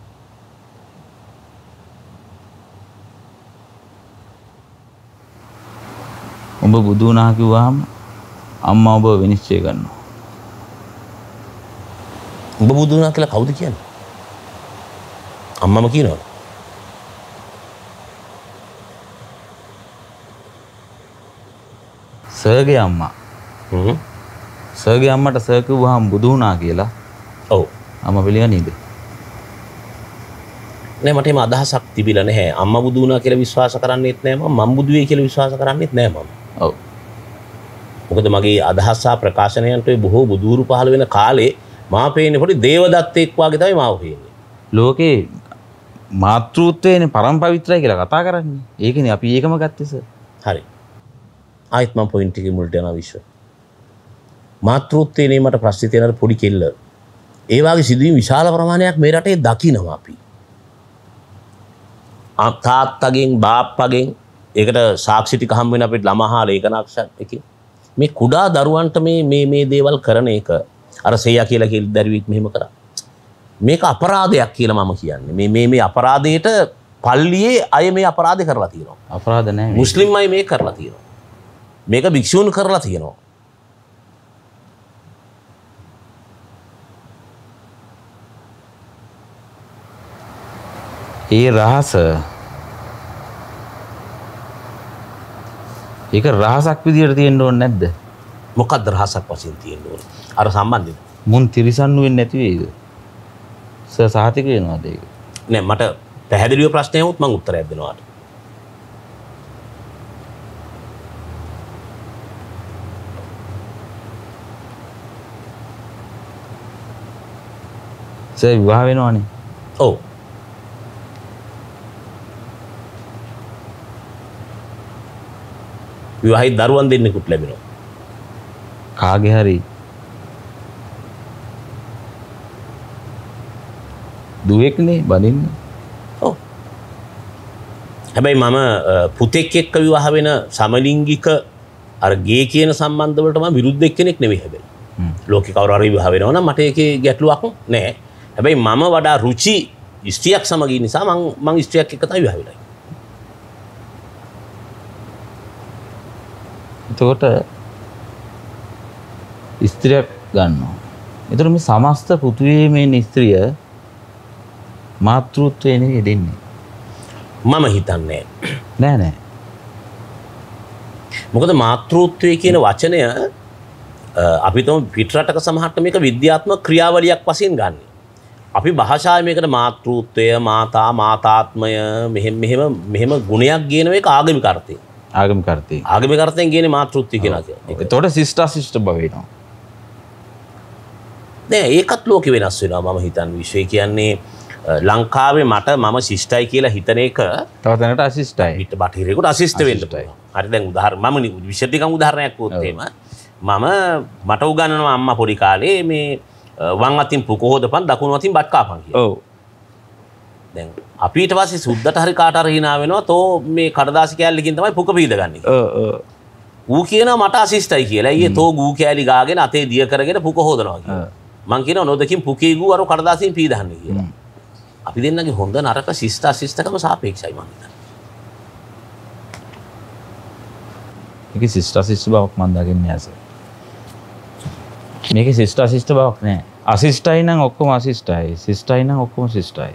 උඹ බුදු වුණා කිව්වහම අම්මා ඔබ විනිශ්චය කරනවා. උඹ බුදු වුණා කියලා කවුද කියන්නේ? අම්මම කියනවද? සර්ගේ අම්මා. හ්ම්. සර්ගේ අම්මට සර් කිව්වහම බුදු වුණා කියලා. ඔව්. අම්මා පිළිගන්නේද? නෑ මට එහෙම අදහසක් තිබිලා නැහැ. අම්මා බුදු වුණා කියලා විශ්වාස කරන්නේත් නෑ මම. මම බුදු වෙයි කියලා විශ්වාස කරන්නේත් නෑ මම. ඔව්. මොකද මගේ අදහස් සහ ප්‍රකාශනයන්ට බොහෝ බුදුරු පහළ වෙන කාලේ මා පේන්නේ පොඩි දේවදත්තෙක් වගේ තමයි මාව පේන්නේ. ලෝකේ මාතෘත්වයේනේ පරම පවිත්‍රයි කියලා කතා කරන්නේ. ඒකනේ අපි ඒකම ගත්තේ සර්. හරි. ආයෙත් මම පොයින්ට් එකේ මුලට යනවා විශ්ව. මාතෘත්වයේනේ මට ප්‍රශ්නේ තියෙන පොඩි කෙල්ල. ඒ වගේ සිදුවීම් විශාල ප්‍රමාණයක් මේ රටේ දකිනවා අපි. තාත්තගෙන් බාප්පගෙන් ඒකට සාක්ෂි ටික හම් වෙන අපිට ළමහා ලේඛනාක්ෂර එකේ මේ කුඩා දරුවන්ට මේ මේ මේ දේවල් කරන එක අර සෙයා කියලා කියලා දරුවෙක් මෙහෙම කරා. මේක අපරාධයක් කියලා මම කියන්නේ. මේ මේ මේ අපරාධයට පල්ලියේ අය මේ අපරාධය කරලා තියෙනවා. අපරාධ නැහැ. මුස්ලිම් අය මේක කරලා තියෙනවා. මේක භික්ෂුන් කරලා තියෙනවා. ඒ රහස ඒක රහසක් විදියට තියෙන්න ඕනේ නැද්ද? මොකක්ද රහසක් වශයෙන් තියෙන්න ඕනේ? අර සම්බන්ධෙද? මුන් තිරිසන් වෙන්නේ නැති වෙයිද? සර් සහතික වෙනවද ඒක? නෑ මට පැහැදිලිව ප්‍රශ්නයක් වුත් මම උත්තරයක් දෙනවාට. සර් විවාහ වෙනවනේ. ඔව්. විවාහයි දරුවන් දෙන්නෙකුට ලැබෙනවා. කාගේ හරි දුවෙක්නේ බඳින්නේ. ඔව්. හැබැයි මම පුතෙක් එක්ක විවාහ වෙන සමලිංගික අර ගේ කියන සම්බන්ධ වලට මම විරුද්ධ කෙනෙක් නෙවෙයි හැබැයි. ලෝකේ කවුරු හරි විවාහ වෙනවා නම් මට ඒකේ ගැටලුවක් නැහැ. හැබැයි මම වඩා රුචි ස්ත්‍රියක් සමග ඉන්න නිසා මම මම ස්ත්‍රියක් එක්ක තමයි විවාහ වෙන්නේ. එතකොට ස්ත්‍රියක් ගන්නවා. එතකොට මේ සමස්ත පෘථිවියේ මේ ස්ත්‍රිය මාතෘත්වයේ නෙවෙයි දෙන්නේ. මම හිතන්නේ නෑ නෑ. මොකද මාතෘත්වය කියන වචනය අපි තම පිටරටක සමහරට මේක විද්‍යාත්මක ක්‍රියාවලියක් වශයෙන් ගන්න. අපි භාෂාවේ මේකට මාතෘත්වය, මාතා, මාතාත්මය මෙහෙම මෙහෙම මෙහෙම ගුණයක් කියන එක ආගමික අර්ථයෙන්. ආගමික අර්ථයෙන්. ආගමික අර්ථයෙන් කියන්නේ මාතෘත්වය කියලා කියන්නේ. එතකොට සිස්ටර් සිස්ටර් බව වෙනවා. නෑ ඒකත් ලෝකෙ වෙනස් වෙනවා මම හිතන්නේ. විශ්වය කියන්නේ ලංකාවේ මට මම ශිෂ්ටයි කියලා හිතන එක තව තැනකට අසිස්ටයි. පිට බටහිරේකට අසිස්ට වෙන්න පුළුවන්. හරි දැන් උදාහරණ මම විශේෂිකම උදාහරණයක් වුත් එහෙම මම මට උගන්වනවා අම්මා පොඩි කාලේ මේ වම් අතින් පුක හොදපන් දකුණු අතින් බත් කාපන් කියලා. ඔව්. දැන් අපි ඊට පස්සේ සුද්දට හරි කාට හරි hina වෙනවා තෝ මේ කඩදාසි කෑල්ලකින් තමයි පුක පීදගන්නේ. ඔව් ඔව්. ඌ කියනවා මට අසිස්ටයි කියලා. ඊයේ තෝ ගූ කෑලි ගාගෙන අතේ දිය කරගෙන පුක හොදනවා කියලා. මං කියනවා නොදකින් පුකේ ගූ අර කඩදාසියෙන් පීදහන්න කියලා. අපි දෙන්නගේ හොඳ නරක ශිෂ්ට අශිෂ්ටකම සාපේක්ෂයි මං හිතන්නේ. මේකේ ශිෂ්ට අශිෂ්ට බවක් මන් දකින්නේ ඇස. මේකේ ශිෂ්ට අශිෂ්ට බවක් නැහැ. අශිෂ්ටයි නම් ඔක්කොම අශිෂ්ටයි. ශිෂ්ටයි නම් ඔක්කොම ශිෂ්ටයි.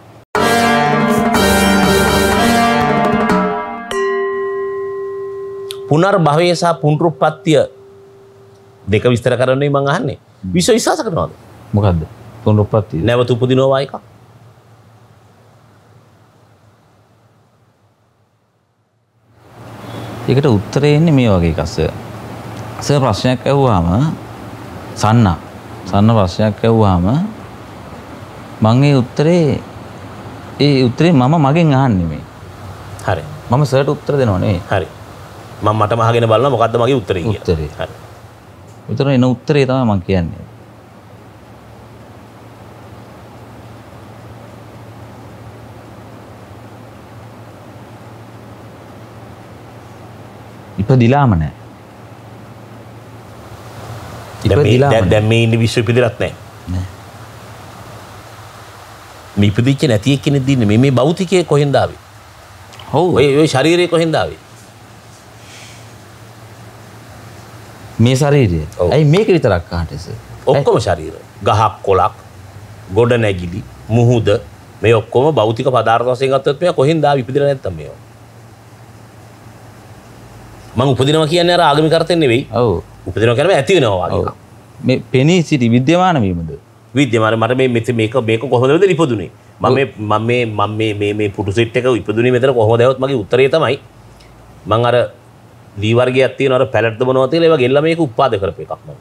පුනර්භවය සහ පුනරුත්පත්තිය දෙක විස්තර කරන්නේ මං අහන්නේ. විශ්ව විශ්වාස කරනවද? මොකද්ද? පුනරුත්පත්තිය. නැවත උපදිනවා එකක්. ඒකට උත්තරේ එන්නේ මේ වගේ එකක් සර්. සර් ප්‍රශ්නයක් ඇහුවාම සන්න සන්න ප්‍රශ්නයක් ඇහුවාම මම ඒ උත්තරේ ඒ උත්තරේ මම මගෙන් අහන්නේ මේ. හරි. මම සර්ට උත්තර දෙනව නෙවෙයි. හරි. මම මටම අහගෙන බලනවා මොකද්ද මගේ උත්තරේ කියලා. උත්තරේ. හරි. උත්තර එන උත්තරේ තමයි මම කියන්නේ. ඉපදිලාම නැහැ. ඉපදිලාම දැන් දැන් මේ ඉන්නේ විශ්ව ඉපදිලත් නැහැ. නෑ. මේ ඉපදිච්ච නැති එක්කෙනෙක් දින්නේ මේ මේ භෞතිකයේ කොහෙන්ද ආවේ? ඔව්. ඔය ඔය ශරීරය කොහෙන්ද ආවේ? මේ ශරීරය. ඇයි මේක විතරක් අහන්නේ සර්? ඔක්කොම ශරීර. ගහක් කොලක්, ගොඩ නැගිලි, මුහුද මේ ඔක්කොම භෞතික පදාර්ථ වශයෙන් ගත්තොත් මේ කොහෙන්ද ආවේ ඉපදිලා නැත්තම් මේවා. මම උපදිනවා කියන්නේ අර ආගමික අර්ථයෙන් නෙවෙයි. ඔව්. උපදිනවා කියන්නේ ඇති වෙනවා වගේ. මේ පෙනී සිටි විද්‍යමාන වීමද? විද්‍යමාන මට මේ මේක මේක කොහොමද ඉපදුනේ? මම මේ මම මේ මම මේ මේ මේ පුටු සෙට් එක ඉපදුනේ මෙතන කොහොමද આવොත් මගේ උත්තරේ තමයි මම අර දී වර්ගයක් තියෙන අර පැලට්ද මොනවද කියලා ඒවා ගෙල්ලා මේක උත්පාද කරපු එකක් මම.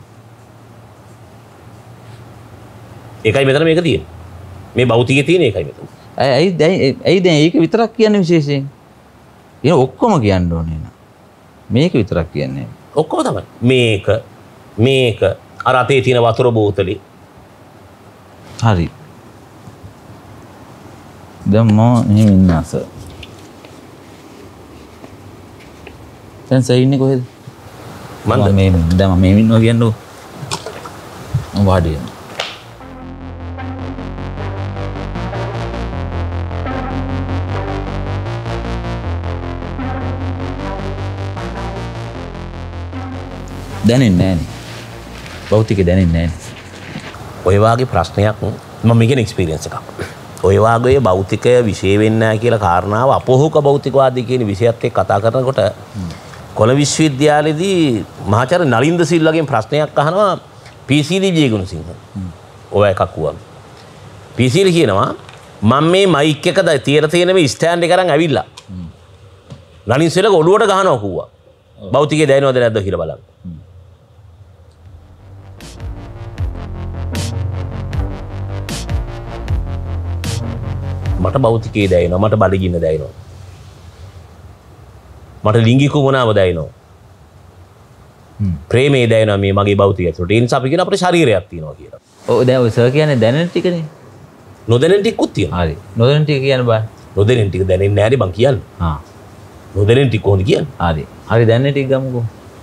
ඒකයි මෙතන මේක තියෙන්නේ. මේ භෞතිකයේ තියෙන එකයි මෙතන. ඇයි දැන් ඇයි දැන් ඒක විතරක් කියන්නේ විශේෂයෙන්? ඒ ඔක්කොම කියන්න ඕනේ නා. මේක විතරක් කියන්නේ. ඔක්කොම තමයි. මේක මේක අර අතේ තියෙන වතුර බෝතලේ. හරි. දැන් මම මෙහෙම ඉන්නස. දැන් සර් ඉන්නේ කොහෙද? මන්ද මේ දැන් මම මේ ඉන්නවා කියන්නේ. මම වාඩි වෙනවා. දැනෙන්නේ නැහැ නේ. භෞතිකේ දැනෙන්නේ නැහැ. ඔය වාගේ ප්‍රශ්නයක් මම මේකේ එක්ස්පීරියන්ස් එකක්. ඔය වාගේ භෞතිකය විශේෂ වෙන්නේ නැහැ කියලා කාරණාව අපෝහක භෞතිකවාදී කියන විෂයත් එක්ක කතා කරනකොට කොළ විශ්වවිද්‍යාලයේදී මහාචාර්ය නලින්ද සිල්වාගෙන් ප්‍රශ්නයක් අහනවා පී.සී.ඩී. ජයගුණසිංහ. ඔය එකක් වුණා. පී.සී.ඩී. කියනවා මම මේ මයික් එක තියලා තියෙන මේ ස්ටෑන්ඩ් එක අරන් ඇවිල්ලා. නලින් සිල්වාගේ ඔළුවට ගහනවා කිව්වා. භෞතිකය දැනෙනවද නැද්ද කියලා බලන්න. මට භෞතිකයේ දැනෙනවා මට බඩගින්න දැනෙනවා මට ලිංගික උමනාව දැනෙනවා ප්‍රේමේ දැනෙනවා මේ මගේ භෞතිකය ඇතුළට ඒ නිසා අපි කියන අපේ ශරීරයක් තියෙනවා කියලා. ඔව් දැන් ඔය සර් කියන්නේ දැනෙන ටිකනේ. නොදැනෙන ටිකකුත් තියෙනවා. හරි. නොදැනෙන ටික කියන්න බෑ. නොදැනෙන ටික දැනෙන්නේ නැහැ නේ බං කියන්නේ. හා. නොදැනෙන ටික කොහොමද කියන්නේ? හරි. හරි දැනෙන ටික ගමුකෝ.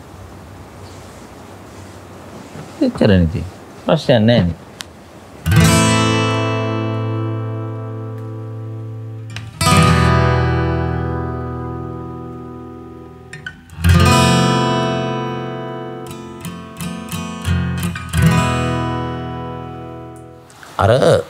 එච්චරනේ ඉතින්. ප්‍රශ්නයක් නැහැ නේ. අර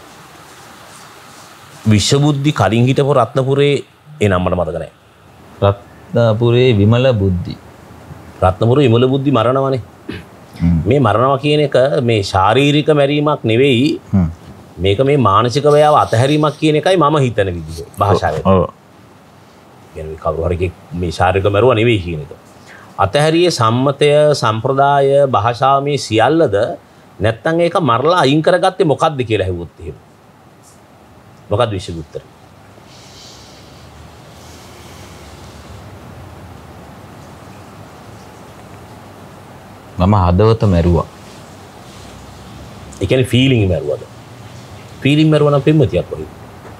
විශ්වබුද්ධි කලින් හිටපු රත්නපුරේ ඒ නම මට මතක නැහැ. රත්නපුරේ විමල බුද්ධි. රත්නපුරේ විමල බුද්ධි මරණවනේ. මේ මරණවා කියන එක මේ ශාරීරික මැරීමක් නෙවෙයි. මේක මේ මානසික වේයාව අතහැරීමක් කියන එකයි මම හිතන විදිහ භාෂාවෙන්. ඔව්. කියන්නේ කවුරු හරි මේ ශාරීරික මරුවා නෙවෙයි කියන එක. අතහැරියේ සම්මතය, සම්ප්‍රදාය, භාෂාව මේ සියල්ලද නැත්තම් ඒක මරලා අයින් කරගත්තේ මොකද්ද කියලා ඇහුවොත් එහෙම. මොකද්ද විශේෂ උත්තරය? මම හදවත මැරුවා. ඒ කියන්නේ ෆීලිං මැරුවද? ෆීලිං මැරුවා නම් පෙම්මතියක් වගේ.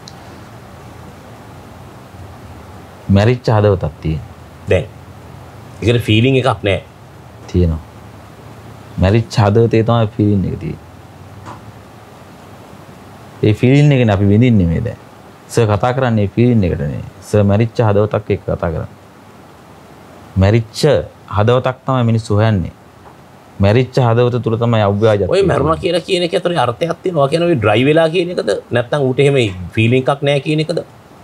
මැරිච්ච හදවතක් තියෙන. දැන් ඒකට ෆීලිං එකක් නැහැ. තියෙනවා. මැරිච්ච හදවතේ තමයි ෆීලිං එක තියෙන්නේ. ඒ ෆීලිං එකනේ අපි විඳින්නේ මේ දැන්. සර් කතා කරන්නේ ෆීලිං එකට නේ. සර් මැරිච්ච හදවතක් එක්ක කතා කරන්නේ. මැරිච්ච හදවතක් තමයි මිනිස්සු හොයන්නේ. මැරිච්ච හදවත තුල තමයි අව්‍යාජය. ඔය මරුණා කියලා කියන එක ඇතුලේ අර්ථයක් තියෙනවා. කියන්නේ ඔය ඩ්‍රයිව් වෙලා කියන එකද නැත්නම් ඌට එහෙම ෆීලිං එකක් නැහැ කියන එකද?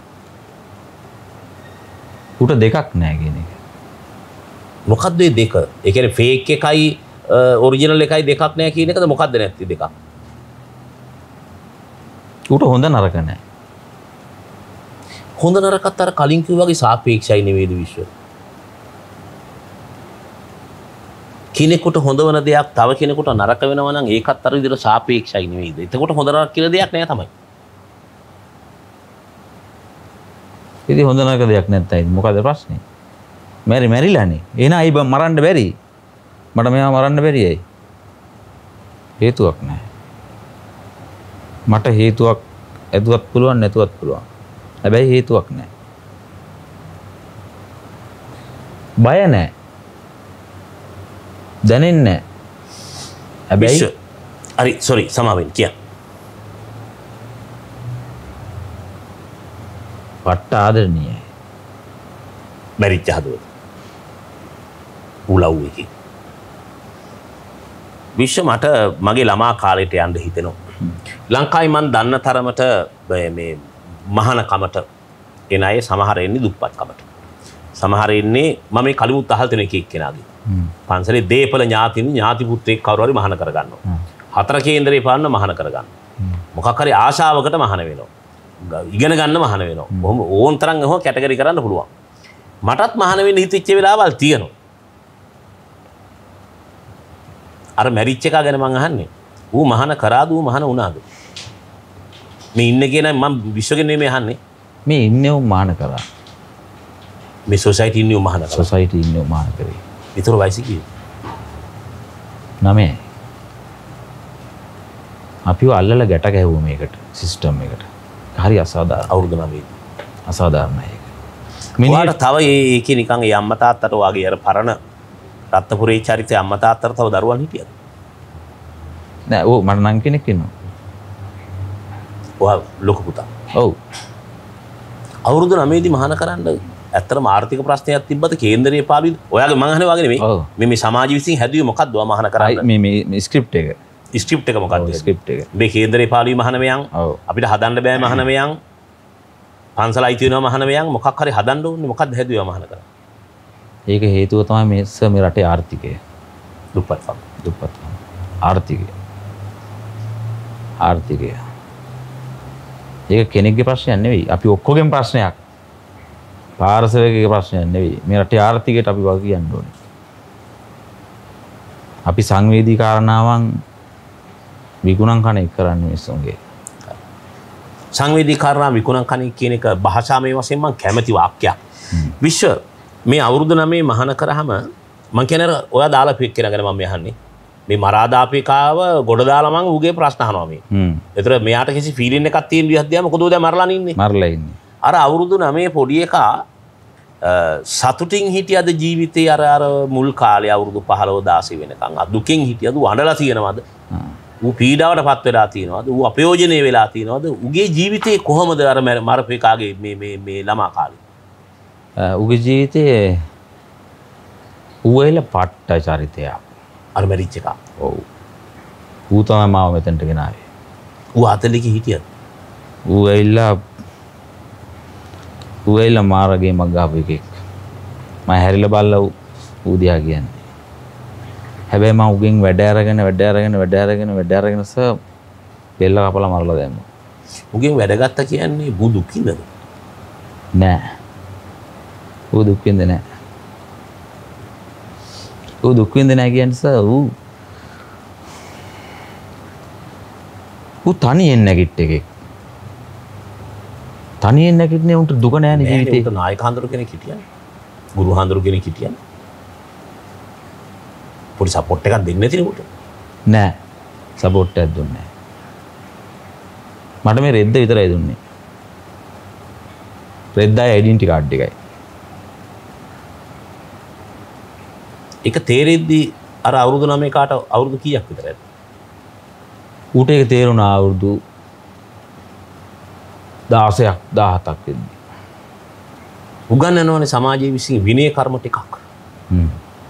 ඌට දෙකක් නැහැ කියන එක. මොකද්ද මේ දෙක? ඒ කියන්නේ ෆේක් එකයි ඔරිජිනල් එකයි දෙකක් නැහැ කියන එකද මොකද්ද නැති දෙකක්? ඌට හොඳ නරක නැහැ. හොඳ නරකත් අර කලින් කිව්වා වගේ සාපේක්ෂයි නෙවෙයිද විශ්ව? කෙනෙකුට හොඳ වෙන දෙයක් තව කෙනෙකුට නරක වෙනවා නම් ඒකත් අර විදිහට සාපේක්ෂයි නෙවෙයිද? එතකොට හොඳ නරක කියලා දෙයක් නෑ තමයි. ඉතින් හොඳ නරක දෙයක් නැත්තයි මොකද ප්‍රශ්නේ? මැරි මැරිලානේ. එහෙනම් අයි මරන්න බැරි. මට මෙයා මරන්න බැරි ඇයි? හේතුවක් නැහැ. මට හේතුවක් ඇදුවත් පුළුවන් නැතුවත් පුළුවන්. හැබැයි හේතුවක් නැහැ. බය නැහැ. දැනෙන්නේ නැහැ. හැබැයි හරි සෝරි සමාවෙන්න කියන්න. පට්ට ආදරණීයයි. මැරිච්ච හදවත. උලව් එකේ. විශ්ව මට මගේ ළමා කාලේට යන්න හිතෙනවා. ලංකාවේ මන් දන්න තරමට මේ මහානකමට එන අය සමහර එන්නේ දුප්පත්කමට. සමහර එන්නේ මම මේ කලිමුත් අහල් දෙන එක එක්කෙනාගේ. පන්සලේ දීපල ඥාතිනි ඥාති පුත්‍රයෙක් කවුරු හරි මහාන කරගන්නවා. හතර කේන්දරේ පාන්න මහාන කරගන්නවා. මොකක් හරි ආශාවකට මහාන වෙනවා. ඉගෙන ගන්න මහාන වෙනවා. බොහොම ඕන් තරම් එහෙම කැටගරි කරන්න පුළුවන්. මටත් මහාන වෙන්න හිතෙච්ච වෙලාවල් තියෙනවා. අර මැරිච් එකා ගැන මං අහන්නේ. ඌ මහාන කරාද ඌ මහාන වුණාද? මේ ඉන්න කියන මම විශ්වගෙන නෙමෙයි අහන්නේ. මේ ඉන්නේ උ මහාන කරා. මේ සොසයිටි ඉන්නේ උ මහාන කරා. සොසයිටි ඉන්නේ උ මහාන කරේ. විතර වයස කීයද? නමේ. අපිව අල්ලලා ගැට ගැහුවා මේකට සිස්ටම් එකට. හරි අසාධාරණ. අවුරුදු නවයයි. අසාධාරණයි ඒක. මිනිහට තව ඒකේ නිකන් ඒ අම්මා තාත්තට වගේ අර පරණ රත්නපුරේ චරිතය අම්මා තාත්තට තව දරුවන් හිටියද? නෑ ඕ මට නම් කෙනෙක් ඉන්නවා. ඔයා ලොකු පුතා. ඔව්. අවුරුදු නවයේදී මහාන කරන්න ඇත්තටම ආර්ථික ප්‍රශ්නයක් තිබ්බද කේන්දරයේ පාළුවේද? ඔයාගේ මං අහන්නේ වගේ නෙමෙයි. මේ මේ සමාජ විසින් හැදුවේ මොකද්ද ඔයා මහාන කරන්න? මේ මේ ස්ක්‍රිප්ට් එක. ස්ක්‍රිප්ට් එක මොකක්ද? ස්ක්‍රිප්ට් එක. මේ කේන්දරේ පාළුවේ මහාන මෙයන් අපිට හදන්න බෑ මහාන මෙයන්. පන්සල අයිති වෙනවා මහාන මෙයන් මොකක් හරි හදන්න ඕනේ මොකද්ද හැදුවා මහාන කරන්න? ඒක හේතුව තමයි මේ සර් මේ රටේ ආර්ථිකය. දුප්පත්කම. දුප්පත්කම. ආර්ථිකය. ආර්ථිකය. ඒක කෙනෙක්ගේ ප්‍රශ්නයක් නෙවෙයි. අපි ඔක්කොගෙම ප්‍රශ්නයක්. පාරසවකගේ ප්‍රශ්නයක් නෙවෙයි. මේ රටේ ආර්ථිකයට අපි වග කියන්න ඕනේ. අපි සංවේදී කාරණාවන් විකුණන් කන එක කරන්නේ මිනිස්සුන්ගේ. සංවේදී කාරණා විකුණන් කන කියන එක භාෂාමය වශයෙන් මම කැමති වාක්‍යයක්. විශ්ව මේ අවුරුදු නවයේ මහාන කරාම මම කියන්නේ ඔයා දාලා පික් කියන ගැන මම අහන්නේ. මේ මරා දාපේකාව ගොඩ දාලා මම ඌගේ ප්‍රශ්න අහනවා මේ. හ්ම්. ඒතර මෙයාට කිසි ෆීලින් එකක් තියෙන විදිහක් දිහා මොකද උදේ මරලා ඉන්නේ. මරලා ඉන්නේ. අර අවුරුදු නවයේ පොඩි එකා සතුටින් හිටියද ජීවිතේ අර අර මුල් කාලේ අවුරුදු පහළොව දාසය වෙනකන් දුකෙන් හිටියද ඌ අඬලා තියෙනවද? ඌ පීඩාවටපත් වෙලා තියෙනවද? ඌ අපයෝජනීය වෙලා තියෙනවද? ඌගේ ජීවිතේ කොහොමද අර මරපේකාගේ මේ මේ මේ ළමා කාලේ? ඌගේ ජීවිතේ ඌ එල පට්ට චරිතයක්. අර මැරිච් එක. ඔව්. ඌ තමයි මාව මෙතනට ගෙනාවේ. ඌ අතලික හිටියද? ඌ ඇවිල්ලා ඌ ඇවිල්ලා මාරගේ මග ගහපු එකෙක්. මම හැරිලා බලලා ඌ දිහා කියන්නේ. හැබැයි මම ඌගෙන් වැඩ අරගෙන වැඩ අරගෙන වැඩ අරගෙන වැඩ අරගෙන ස බෙල්ල කපලා මරලා දැම්මා. ඌගෙන් වැඩ ගත්තා කියන්නේ බු දුකින්ද? නෑ. ඌ දුක් විඳින්නේ නෑ. ඌ දුක් විඳින්නේ නෑ කියන්නේ ස ඌ ඌ තනියෙන් නැගිට එකෙක්. තනියෙන් නැගිටින්නේ උන්ට දුක නෑනේ ජීවිතේ. උන්ට නායක හඳුරු කෙනෙක් හිටියනේ. ගුරු හඳුරු කෙනෙක් හිටියනේ. පොඩි සපෝට් එකක් දෙන්නේ නැතිනේ උට. නෑ. සපෝට් එකක් දුන්නේ නෑ. මට මේ රෙද්ද විතරයි දුන්නේ. රෙද්දායි ඩෙන්ටිටි කාඩ් එකයි. ඒක තේරෙද්දී අර අවුරුදු නවය කාට අවුරුදු කීයක් විතර ඇද්ද? ඌට ඒක තේරුණා අවුරුදු දහසක් දහහතක් වෙද්දී. උගන්වනවනේ සමාජයේ විසින් විනය කර්ම ටිකක්. හ්ම්.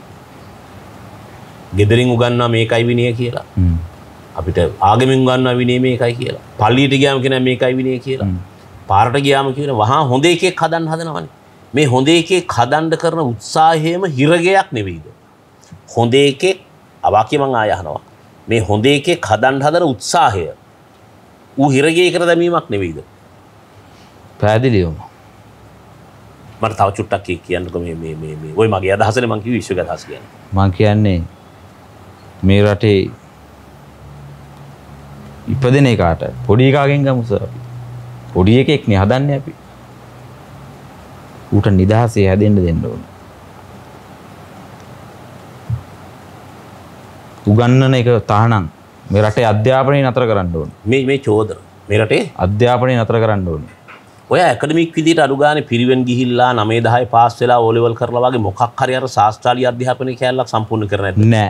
ගෙදරින් උගන්වනවා මේකයි විනය කියලා. හ්ම්. අපිට ආගමෙන් උගන්වනවා විනය මේකයි කියලා. පල්ලියට ගියාම කියන මේකයි විනය කියලා. පාරට ගියාම කියන වහා හොඳ එකෙක් හදන්න හදනවනේ. මේ හොඳ එකෙක් හදන්න කරන උත්සාහයම හිරගයක් නෙවෙයිද? හොඳ එකෙක් අවාක්‍ය මං ආය අහනවා. මේ හොඳ එකෙක් හදන්න හදන උත්සාහය ඌ හිරගේ කර දැමීමක් නෙවෙයිද? පැහැදිලිවම. මට තව චුට්ටක් කියන්නකෝ මේ මේ මේ මේ ඔය මගේ අදහසනේ මං කිව්වේ විශ්වගේ අදහස කියන්නේ. මං කියන්නේ මේ රටේ ඉපදෙන එකාට පොඩි එකාගෙන් ගමු සර්. පොඩි එකෙක් නේ හදන්නේ අපි. ඌට නිදහසේ හැදෙන්න දෙන්න ඕන. උගන්නන එක තහනම් මේ රටේ අධ්‍යාපනය නතර කරන්න ඕන. මේ මේ චෝදන මේ රටේ අධ්‍යාපනය නතර කරන්න ඕන. ඔය ඇකඩමික් විදිහට අඩු ගානේ පිරිවෙන් ගිහිල්ලා නවය දහය පාස් වෙලා ඕ ලෙවල් කරලා වගේ මොකක් හරි අර ශාස්ත්‍රීය අධ්‍යාපනයේ කැලලක් සම්පූර්ණ කරන්නේ නැද්ද? නෑ.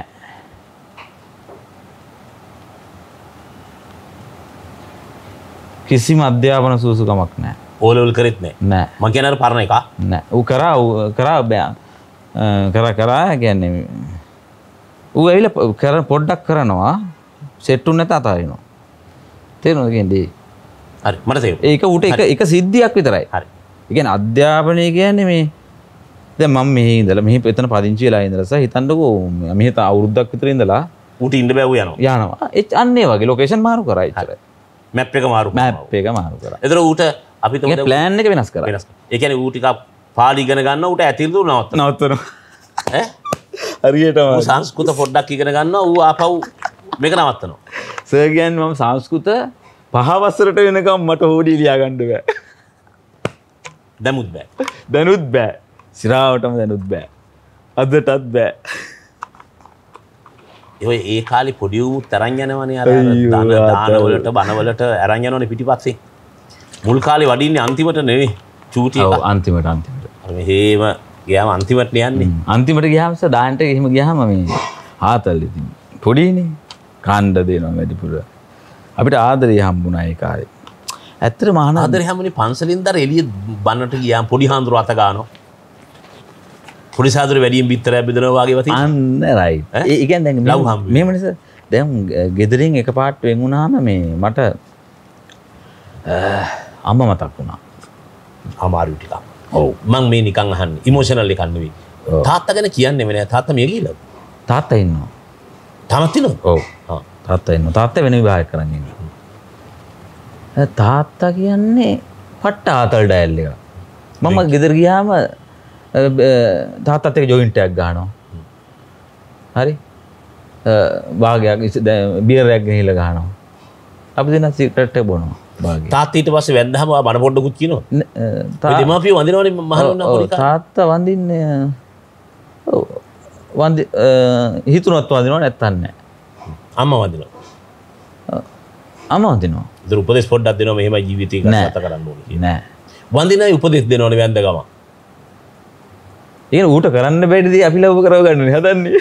කිසිම අධ්‍යාපන සුසුකමක් නෑ. ඕ ලෙවල් කරෙත් නෑ. නෑ. මං කියන්නේ අර පරණ එක. නෑ. ඌ කරා ඌ කරා බෑ. කරා කරා කියන්නේ ඌ ඇවිල්ලා කර පොඩ්ඩක් කරනවා සෙට් උන් නැත අතාරිනවා. තේරෙනවද කියන්නේ? හරි මට තේරුණා. ඒක ඌට එක එක සිද්ධියක් විතරයි. හරි. ඒ කියන්නේ අධ්‍යාපනය කියන්නේ මේ දැන් මම මෙහි ඉඳලා මෙහි එතන පදිංචි වෙලා ඉඳලා සහ හිතන්නකෝ මෙහි තා අවුරුද්දක් විතර ඉඳලා ඌට ඉන්න බෑ ඌ යනවා. යනවා. ඒ අන්න ඒ වගේ ලොකේෂන් මාරු කරා ඉතරයි. මැප් එක මාරු මැප් එක මාරු කරා. එතන ඌට අපි ඒ ප්ලෑන් එක වෙනස් කරා. වෙනස්. ඒ කියන්නේ ඌ ටිකක් පාඩි ඉගෙන ගන්න ඌට ඇතිරිදු නවත්තනවා. නවත්තනවා. ඈ? හරියටම. ඌ සංස්කෘත පොඩ්ඩක් ඉගෙන ගන්නවා ඌ ආපහු මේක නවත්තනවා. සර් කියන්නේ මම සංස්කෘත පහ වසරට වෙනකම් මට හොඩි ලියා ගන්න බෑ. දැමුත් බෑ. දැනුත් බෑ. සිරාවටම දැනුත් බෑ. අදටත් බෑ. ඒ ඒ කාලේ පොඩි උත් තරන් යනවනේ අර දාන දාන වලට බන වලට අරන් යනවනේ පිටිපස්සේ. මුල් කාලේ වඩින්නේ අන්තිමට නෙවෙයි. චූටි එක. ඔව් අන්තිමට අන්තිමට. අර මෙහෙම ගියාම අන්තිමට යන්නේ. අන්තිමට ගියාම සර් දාන්නට එහෙම ගියාම මේ ආතල් ඉතින් පොඩිනේ. කාණ්ඩ දෙනවා වැඩිපුර. අපිට ආදරේ හම්බුණා ඒ කාලේ. ඇත්තටම ආන ආදරේ හැමෝනේ පන්සලින් දර එළිය බන්නට ගියාම පොඩි හාඳුරු අත ගන්නවා. පොඩි සාදුර වැඩියෙන් බිත්තරයක් බෙදනවා වගේ වතින්. අන්න රයිට්. ඒ කියන්නේ දැන් මේ මිනිස්ස දැන් ගෙදරින් එකපාරට වෙන් වුණාම මේ මට අම්මා මතක් වුණා. අමාරු ටිකක්. ඔව්. මං මේ නිකන් අහන්නේ ඉමෝෂනල් එකක් නෙවෙයි. තාත්තා ගැන කියන්නේම නෑ. තාත්තා මිය ගිහලා. තාත්තා ඉන්නවා. තාමත් ඉන්නවද? ඔව්. ආ තාත්තා ඉන්නවා. තාත්තා වෙන විවාහයක් කරන් ඉන්නවා. තාත්තා කියන්නේ පට්ට ආතල් ඩයල් එක. මම ගෙදර ගියාම තාත්තත් එක්ක ජොයින්ට් එකක් ගන්නවා. හරි? භාගයක් බියරයක් ගෙනහිලා ගන්නවා. අපි දෙන සිගරට් එක බොනවා. භාගය. තාත්තා ඊට පස්සේ වැන්දහම බන පොඩ්ඩකුත් කියනවා. ඒ දෙමාපියෝ වඳිනවනේ මහනුන්නා පොඩි කාලේ. තාත්තා වඳින්නේ ඔව් වඳි හිතුනොත් වඳිනව නැත්තන් නෑ. අම්මා වඳිනවා. අම්මා වඳිනවා. ඒතර උපදේශ පොඩ්ඩක් දෙනවා මෙහෙමයි ජීවිතේ ගත කරන්න ඕනේ කියලා. නෑ. වඳිනයි උපදේශ දෙනවනේ වැන්ද ගම. ඒක ඌට කරන්න බැරිදී අපි ලව් කරව ගන්නනේ හදන්නේ.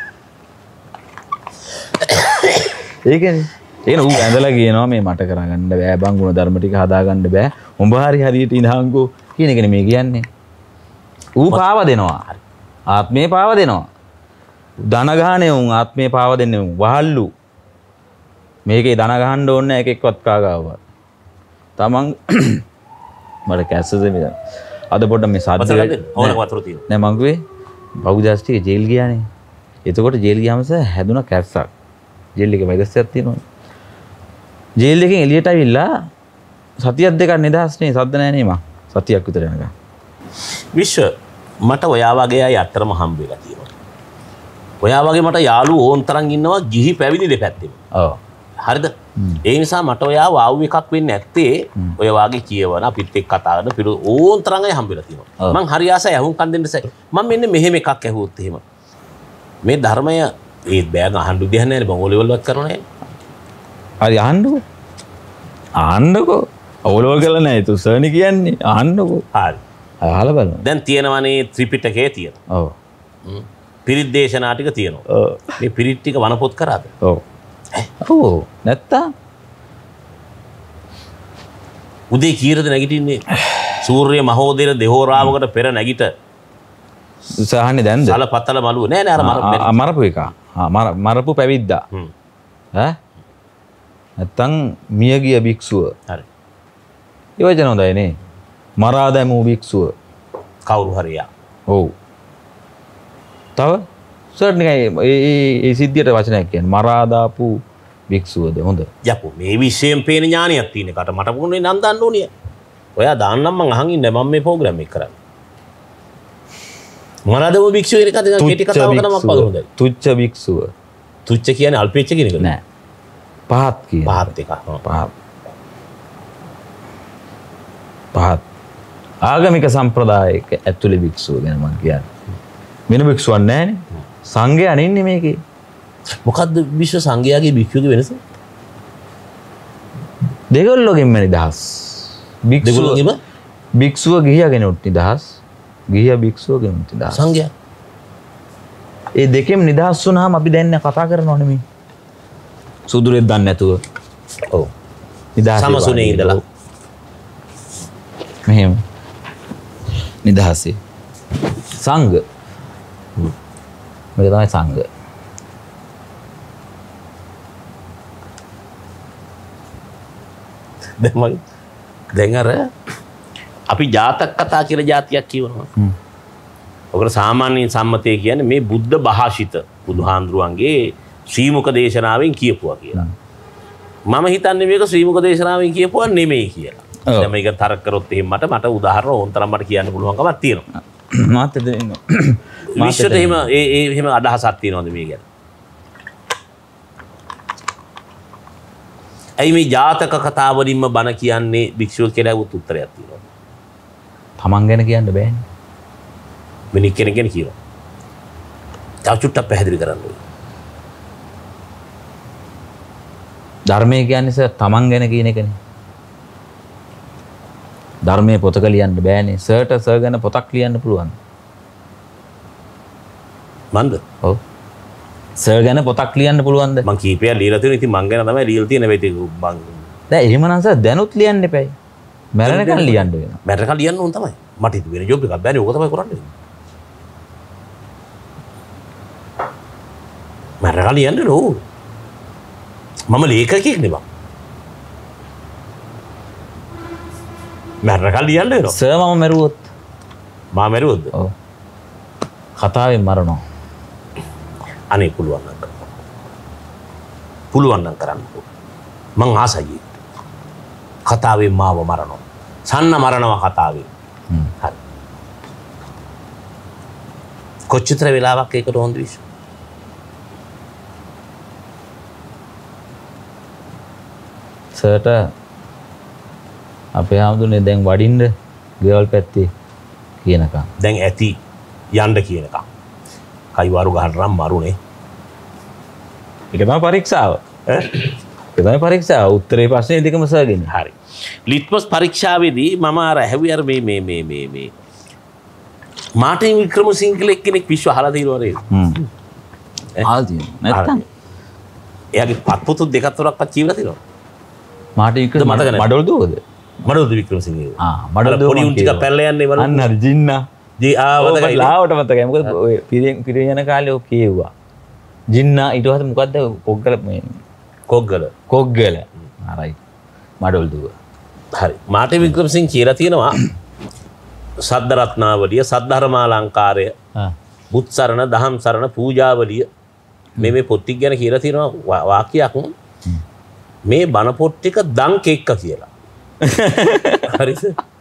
ඒකනේ. ඒක ඌ ඇඳලා කියනවා මේ මට කරගන්න බෑ බං ගුණ ධර්ම ටික හදාගන්න බෑ. උඹ හරි හරියට ඉඳහන්කෝ කියන එකනේ මේ කියන්නේ. ඌ පාව දෙනවා. ආත්මේ පාව දෙනවා. ධන ගහනේ උන් ආත්මේ පාව දෙන්නේ උන් වහල්ලු. මේකේ ධන ගහන්න ඕනේ නැහැ එකෙක්වත් කාගාවවත්. තමන් මට කැස්සද මේ අද පොඩ්ඩක් මේ සාද්ද ඕන වතුර තියෙනවා. නෑ මං කිව්වේ බහුදාස්ටික ජේල් ගියානේ. එතකොට ජේල් ගියාම සර් හැදුන කැස්සක්. ජේල් එකේ වෛරසයක් තියෙනවනේ. ජේල් එකෙන් එළියට ඇවිල්ලා සතියක් දෙකක් නිදහස්නේ සද්ද නැහැ නේ මං. සතියක් විතර යනකම්. විශ්ව මට ඔයා වගේ අය අතරම හම්බ වෙලා තියෙනවා. ඔයා වගේ මට යාළුවෝ ඕන් තරම් ඉන්නවා ගිහි පැවිදි දෙපැත්තෙම. ඔව්. හරිද? ඒ නිසා මට ඔයා වාව් එකක් වෙන්නේ නැත්තේ ඔය වාගේ කියවන අපිත් එක්ක කතා කරන පිළි ඕන් තරම් අය හම්බ වෙලා තියෙනවා. මං හරි ආසයි අහුම්කම් දෙන්න සයි. මම මෙන්න මෙහෙම එකක් ඇහුවොත් එහෙම. මේ ධර්මය ඒ බෑග අහන්න දෙයක් නැහැ නේ බං ඕලෙවල් වත් කරනවා නේ. හරි අහන්නකෝ. අහන්නකෝ. ඕලෙවල් කරලා නැහැ තු සර්නි කියන්නේ. අහන්නකෝ. හරි. අහලා බලන්න. දැන් තියෙනවනේ ත්‍රිපිටකයේ තියෙන. ඔව්. පිරිත් දේශනා ටික තියෙනවා. ඔව්. මේ පිරිත් ටික වනපොත් කරාද? ඔව්. ඔව්. නැත්තම් උදේ කීරද නැගිටින්නේ? සූර්ය මහෝදය දෙහෝරාවකට පෙර නැගිට උසහන්නේ දැන්ද? සල පතල මළුව නෑ නෑ අර මර මරපු එක. ආ මරපු පැවිද්දා. හ්ම්. ඈ නැත්තම් මියගිය භික්ෂුව. හරි. ඒ වචන හොඳයි නේ. මරා දැමූ භික්ෂුව. කවුරු හරි යා. ඔව්. තව සර් නිකයි ඒ ඒ සිද්ධියට වචනයක් කියන්නේ මරා දාපු භික්ෂුවද හොඳ. යකෝ මේ විශ්යෙන් පේන ඥානියක් තියෙන කට මට මොන්නේ නම් දාන්න ඕනිය. ඔයා දාන්නම් මං අහන් ඉන්නේ මම මේ ප්‍රෝග්‍රෑම් එක කරන්නේ. මරා දැමූ භික්ෂුව කියන එක කෙටි කතාව කරනවක් වගේ හොඳයි. තුච්ච භික්ෂුව. තුච්ච කියන්නේ අල්පෙච්ච කියන එක නෑ. පහත් කියන. පහත් එක. පහත්. පහත්. ආගමික සම්ප්‍රදායක ඇතුළේ භික්ෂුව ගැන මම කියන්නේ. වෙන භික්ෂුවක් නැහැනේ. සංඝයා ඉන්නේ මේකේ. මොකද්ද විශ්ව සංඝයාගේ භික්ෂුවගේ වෙනස? දෙගොල්ලෝගෙම නිදහස්. දෙගොල්ලෝගෙම භික්ෂුව ගිහියාගෙන උත් නිදහස්. ගිහියා භික්ෂුවගෙම නිදහස්. සංඝයා. ඒ දෙකෙම නිදහස් වුණාම අපි දැන් කතා කරනව නෙමෙයි. සුදුරෙක් දන්නේ නැතුව. ඔව්. නිදහස් සමසුනේ ඉඳලා. මෙහෙම. නිදහසේ. සංඝ. මේක තමයි සංඝ. දැන් දැන් අර අපි ජාතක කතා කියලා જાතියක් කියවනවා. හ්ම්. ඔකට සාමාන්‍යයෙන් සම්මතය කියන්නේ මේ බුද්ධ භාෂිත බුදුහාඳුරුවන්ගේ ශ්‍රීමුක දේශනාවෙන් කියපුවා කියලා. මම හිතන්නේ මේක ශ්‍රීමුක දේශනාවෙන් කියපුවා නෙමෙයි කියලා. දැන් මේක තරක කරොත් එහෙම මට මට උදාහරණ ඕනතරම් මට කියන්න පුළුවන් කමක් තියෙනවා. මාත් දෙන්න. විශ්වට එහෙම ඒ ඒ එහෙම අදහසක් තියෙනවද මේ ගැන? ඇයි මේ ජාතක කතා වලින්ම බණ කියන්නේ භික්ෂුව කියලා උත් උත්තරයක් තියෙනවා. තමන් ගැන කියන්න බෑනේ. වෙන කෙනෙක් ගැන කියනවා. තව චුට්ටක් පැහැදිලි කරන්න ඕනේ. ධර්මය කියන්නේ සර් තමන් ගැන කියන එකනේ. ධර්මයේ පොතක ලියන්න බෑනේ. සර්ට සර් ගැන පොතක් ලියන්න පුළුවන්. මන්ද? ඔව්. සර් ගැන පොතක් ලියන්න පුළුවන්ද? මං කීපයක් ලියලා තියෙනවා. ඉතින් මං ගැන තමයි ලියලා තියෙන වෙයි මං. දැන් එහෙමනම් සර් දැනුත් ලියන්න එපයි. මැරෙනකන් ලියන්න වෙනවා. මැරෙනකන් ලියන්න ඕන තමයි. මට ඉතින් වෙන ජොබ් එකක් බෑනේ. ඕක තමයි කරන්නේ. මැරෙනකන් ලියන්න නෝ. මම ලේඛකයෙක් නෙමෙයි. මැරෙනකන් ලියන්න වෙනවා. සර් මම මැරුවොත් මා මැරුවොත්? ඔව්. කතාවෙන් මරනවා. අනේ පුළුවන් නම් කරන්න. පුළුවන් නම් කරන්න. මං ආසයි. කතාවෙන් මාව මරනවා. සන්න මරනවා කතාවෙන්. හරි. කොච්චර වෙලාවක් ඒකට හොඳ විශ්ව? සර්ට අපේ ආමුදුනේ දැන් වඩින්න ගෙවල් පැත්තේ කියනකම්. දැන් ඇති යන්න කියනකම්. කයිවාරු ගහන්න නම් මරුනේ. ඒක තමයි පරීක්ෂාව. ඈ? ඒක තමයි පරීක්ෂාව. උත්තරේ ප්‍රශ්නේ දෙකම සර්ගෙන. හරි. ලිට්මස් පරීක්ෂාවේදී මම අර ඇහුවේ අර මේ මේ මේ මේ මේ මාටින් වික්‍රමසිංහ කෙනෙක් විශ්ව අහලා තියෙනවා නේද? හ්ම්. අහලා තියෙනවා. නැත්තම් එයාගේ පත්පොතු දෙකක් තුනක්වත් කියවලා තියෙනවා. මාටින් වික්‍රම මඩොල් දුවද? මඩොල් වික්‍රමසිංහ. ආ මඩොල් දුව. පොඩි උන් ටික පැල්ල යන්නේ මඩොල්. අන්න හරි ජින්නා. ජී ආ මතකයි. ලාවට මතකයි. මොකද ඔය පිරියෙන් පිරිය යන කාලේ ඔය කියෙව්වා. ජින්නා ඊට පස්සේ මොකද්ද කොග්ගල මේ කොග්ගල. කොග්ගල. හරි. මඩොල් දුව. හරි. මාටින් වික්‍රමසිංහ කියලා තියෙනවා සද්ද රත්නාවලිය, සද්ධර්මාලංකාරය, බුත් සරණ, දහම් සරණ, පූජාවලිය මේ මේ පොත් ටික ගැන කියලා තියෙනවා වාක්‍යයක්. මේ බණ පොත් ටික දන් කෙක්ක කියලා. හරිද?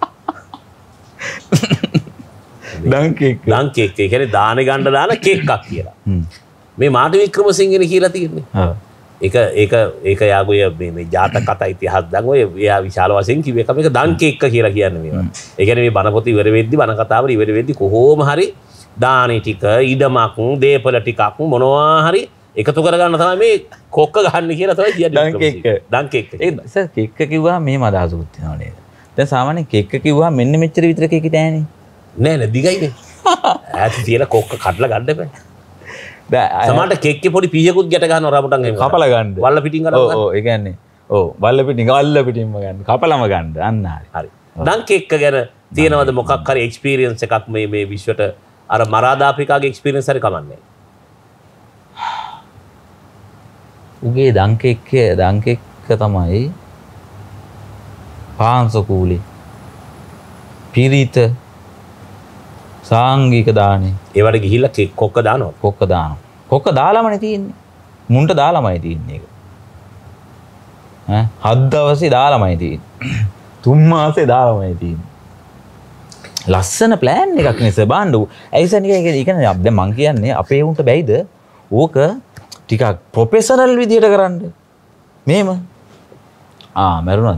දන් කෙක්ක. දන් කෙක්ක. ඒ කියන්නේ දාන ගන්න දාන කෙක්කක් කියලා. මේ මාටින් වික්‍රමසිංහනේ කියලා තියෙන්නේ. ඔව්. ඒක ඒක ඒක යාගොය මේ මේ ජාතක කතා ඉතිහාස දන් ඔය එයා විශාල වශයෙන් කිව්ව එක මේක දන් කෙක්ක කියලා කියන්නේ මේවා. ඒ කියන්නේ මේ බණ පොත ඉවර වෙද්දි බණ කතාවල ඉවර වෙද්දි කොහොම හරි දානි ටික, ඉඩමක්, දේපල ටිකක් මොනවා හරි එකතු කරගන්න තමයි මේ කොක්ක ගහන්න කියලා තමයි කියන්නේ. දන් කෙක්ක. දන් කෙක්ක. ඒ සර් කෙක්ක කිව්වා මෙහෙම අදහසකුත් තියෙනවා නේද? දැන් සාමාන්‍යයෙන් කෙක්ක කිව්වා මෙන්න මෙච්චර විතර කෙක්ක තෑනේ. නෑ නෑ දිගයිනේ. ඈත තියලා කොක්ක කඩලා ගන්න බෑ. සමහරට කෙක්කේ පොඩි පීයකුත් ගැට ගන්නවා රබුටන් එහෙම. කපලා ගන්න. වල්ල පිටින් ගන්නවා. ඔව් ඔව් ඒ කියන්නේ ඔව් වල්ල පිටින් වල්ල පිටින්ම ගන්න. කපලම ගන්න. අන්න හරි. හරි. දැන් කෙක්ක ගැන තියෙනවද මොකක් හරි එක්ස්පීරියන්ස් එකක් මේ මේ විශ්වට අර මරාදා අප්‍රිකාගේ එක්ස්පීරියන්ස් හරි කමන්නේ. උගේ දංකෙක්ක දංකෙක්ක තමයි පාංශකූලේ පිරිත සාංගික දානේ ඒවට ගිහිල්ලා කොක්ක දානවා. කොක්ක දානවා. කොක්ක දාලාමනේ තියෙන්නේ. මුන්ට දාලාමයි තියෙන්නේ ඒක. ඈ හත් දවසේ දාලාමයි තියෙන්නේ. තුන් මාසේ දාලාමයි තියෙන්නේ. ලස්සන ප්ලෑන් එකක් නේ සබාණ්ඩු. ඇයිසන් එක ඒක දැන් මං කියන්නේ අපේ උන්ට බැයිද ඕක ටිකක් ප්‍රොෆෙෂනල් විදියට කරන්න. මේම ආ මරුණාද?